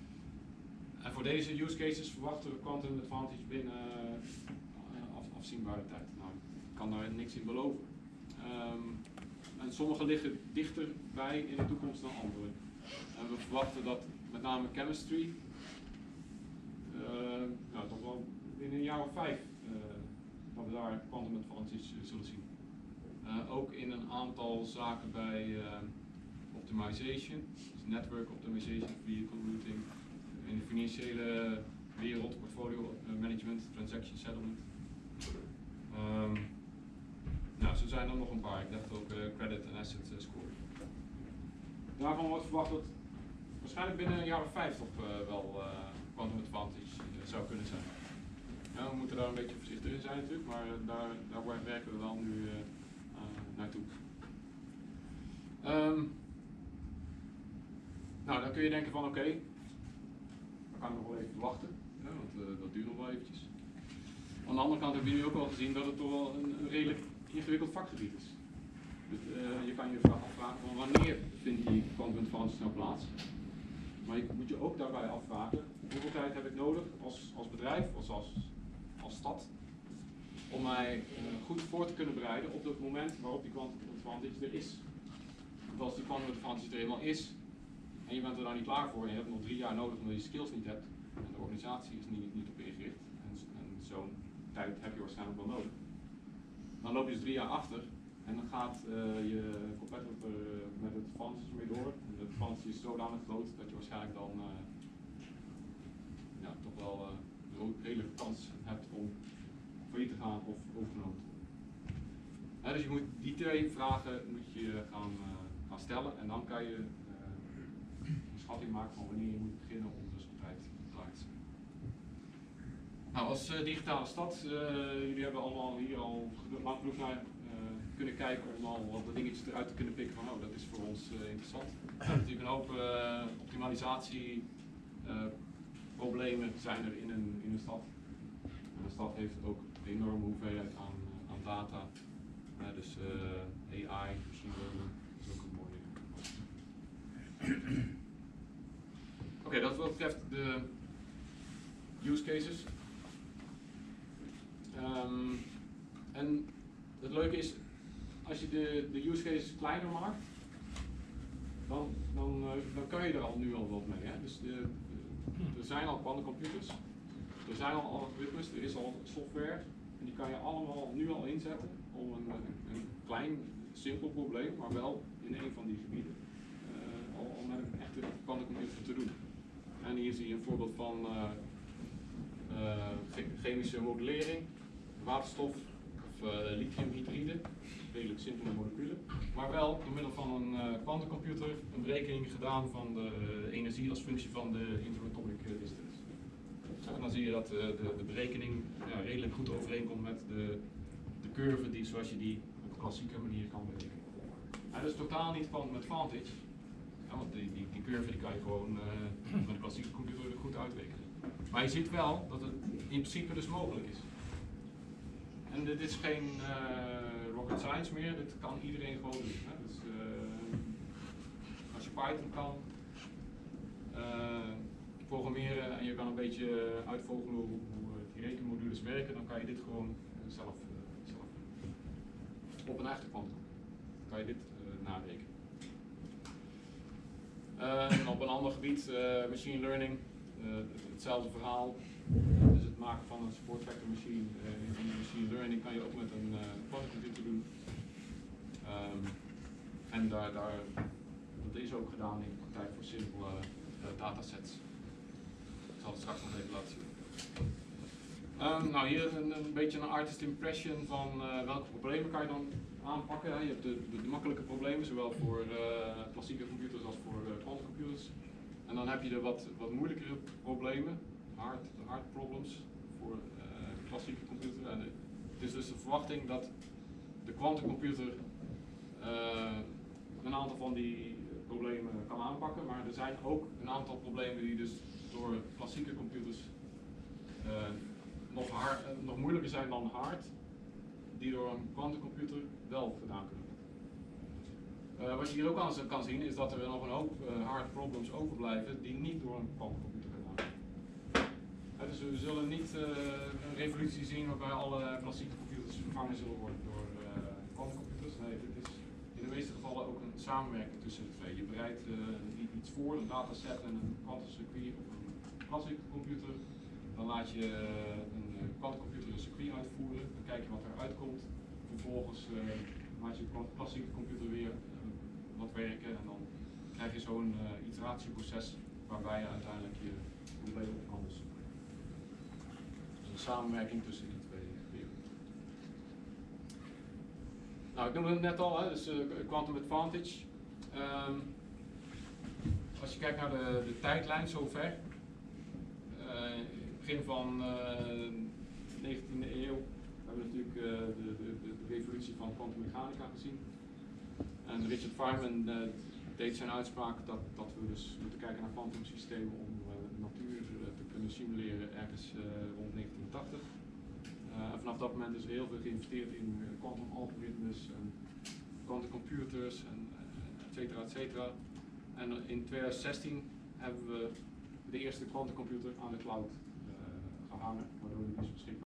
En voor deze use cases verwachten we quantum advantage binnen uh, af, afzienbare tijd. Nou, ik kan daar niks in beloven. Um, en sommige liggen dichterbij in de toekomst dan andere. En we verwachten dat met name chemistry, uh, nou, toch wel binnen een jaar of vijf, uh, dat we daar quantum advantage uh, zullen zien. Uh, ook in een aantal zaken bij uh, optimization, dus network optimization, vehicle routing, in de financiële wereld, portfolio management, transaction settlement. Um, Nou, zo zijn er nog een paar. Ik dacht ook uh, credit en asset uh, score. Daarvan wordt verwacht dat waarschijnlijk binnen een jaar of vijf toch uh, wel uh, quantum advantage uh, zou kunnen zijn. Ja, we moeten daar een beetje voorzichtig in zijn natuurlijk, maar uh, daar, daar werken we wel nu uh, uh, naartoe. Um, nou, dan kun je denken van oké, okay, dan kan ik nog wel even wachten, ja, want uh, dat duurt nog wel eventjes. Aan de andere kant hebben jullie ook al gezien dat het toch wel een, een redelijk ingewikkeld vakgebied is. Dus, uh, je kan je afvragen van wanneer vindt die quantum advantage nou plaats. Maar je moet je ook daarbij afvragen hoeveel tijd heb ik nodig als, als bedrijf, als, als, als stad, om mij uh, goed voor te kunnen bereiden op het moment waarop die quantum advantage er is. Want als die quantum advantage er eenmaal is en je bent er daar niet klaar voor en je hebt nog drie jaar nodig omdat je skills niet hebt en de organisatie is niet, niet op ingericht en, en zo'n tijd heb je waarschijnlijk wel nodig. Dan loop je dus drie jaar achter en dan gaat uh, je competitor uh, met het advantage mee door. En het advantage is zodanig groot dat je waarschijnlijk dan uh, ja, toch wel uh, een redelijke kans hebt om failliet te gaan of overgenomen te worden. Ja, dus je moet die twee vragen moet je gaan, uh, gaan stellen en dan kan je uh, een schatting maken van wanneer je moet beginnen om dus op tijd klaar te zijn. Nou, als uh, digitale stad, uh, jullie hebben allemaal hier al lang genoeg naar uh, kunnen kijken om al wat dingetjes eruit te kunnen pikken van oh, dat is voor ons uh, interessant. Er zijn natuurlijk een hoop uh, optimalisatie uh, problemen zijn er in een, in een stad. En een stad heeft ook een enorme hoeveelheid aan, uh, aan data. Uh, dus uh, A I, machine learning, is ook een mooie. Oké, okay, dat wat betreft de use cases. Um, en het leuke is, als je de, de use cases kleiner maakt, dan, dan, uh, dan kan je er al nu al wat mee. Hè? Dus de, de, er zijn al quantumcomputers, er zijn al algoritmes, er is al software en die kan je allemaal nu al inzetten om een, een klein, simpel probleem, maar wel in een van die gebieden, uh, al, al met een echte quantumcomputer te doen. En hier zie je een voorbeeld van uh, uh, chemische modellering, waterstof of uh, lithiumhydride, redelijk simpele moleculen, maar wel door middel van een quantumcomputer uh, een berekening gedaan van de uh, energie als functie van de interatomic distance. En dan zie je dat uh, de, de berekening ja, redelijk goed overeenkomt met de, de curve die, zoals je die op een klassieke manier kan berekenen. En dat is totaal niet quantum advantage, ja, want die, die, die curve die kan je gewoon uh, met een klassieke computer goed uitrekenen. Maar je ziet wel dat het in principe dus mogelijk is. En dit is geen uh, rocket science meer, dit kan iedereen gewoon doen. Hè? Dus, uh, als je Python kan uh, programmeren en je kan een beetje uitvogelen hoe, hoe die rekenmodules werken, dan kan je dit gewoon uh, zelf, uh, zelf doen. Op een echte kwantum kan je dit uh, narekenen. Uh, en op een ander gebied, uh, machine learning, uh, hetzelfde verhaal. Dus het maken van een support vector machine uh, in machine learning kan je ook met een uh, quantumcomputer doen. Um, en daar, daar, dat is ook gedaan in de praktijk voor simpele uh, datasets. Ik zal het straks nog even laten zien. Um, nou, hier een, een beetje een artist impression van uh, welke problemen kan je dan aanpakken. Je hebt de, de, de makkelijke problemen, zowel voor uh, klassieke computers als voor quantumcomputers. Uh, en dan heb je de wat, wat moeilijkere problemen. Hard, de hard problems voor uh, de klassieke computer. En de, het is dus de verwachting dat de quantumcomputer uh, een aantal van die problemen kan aanpakken, maar er zijn ook een aantal problemen die dus door klassieke computers uh, nog, hard, uh, nog moeilijker zijn dan hard, die door een quantumcomputer wel gedaan kunnen worden. Uh, wat je hier ook aan kan zien is dat er nog een hoop uh, hard problems overblijven die niet door een quantumcomputer gedaan worden. Uh, dus we zullen niet uh, een revolutie zien waarbij alle klassieke computers vervangen zullen worden door uh, quantumcomputers. Nee, dit is in de meeste gevallen ook een samenwerking tussen de twee. Je bereidt uh, iets voor, een dataset en een quantumcircuit op een klassieke computer. Dan laat je uh, een quantumcomputer een circuit uitvoeren, dan kijk je wat eruit komt. Vervolgens uh, laat je de klassieke computer weer uh, wat werken en dan krijg je zo'n uh, iteratieproces waarbij je uiteindelijk je probleem op kan lossen. Dus een samenwerking tussen die twee werelden. Nou, ik noemde het net al, hè, dus uh, quantum advantage. Um, als je kijkt naar de, de tijdlijn zover, uh, begin van uh, de negentiende eeuw hebben we natuurlijk uh, de, de, de, de revolutie van kwantummechanica gezien. En Richard Feynman uh, deed zijn uitspraak dat, dat we dus moeten kijken naar kwantumsystemen om uh, de natuur uh, te kunnen simuleren ergens uh, rond negentien tachtig. Uh, en vanaf dat moment is er heel veel geïnvesteerd in kwantumalgoritmes uh, en quantumcomputers en uh, et cetera, et cetera. En in twintig zestien hebben we de eerste quantumcomputer aan de cloud uh, gehangen, waardoor die dus beschikbaar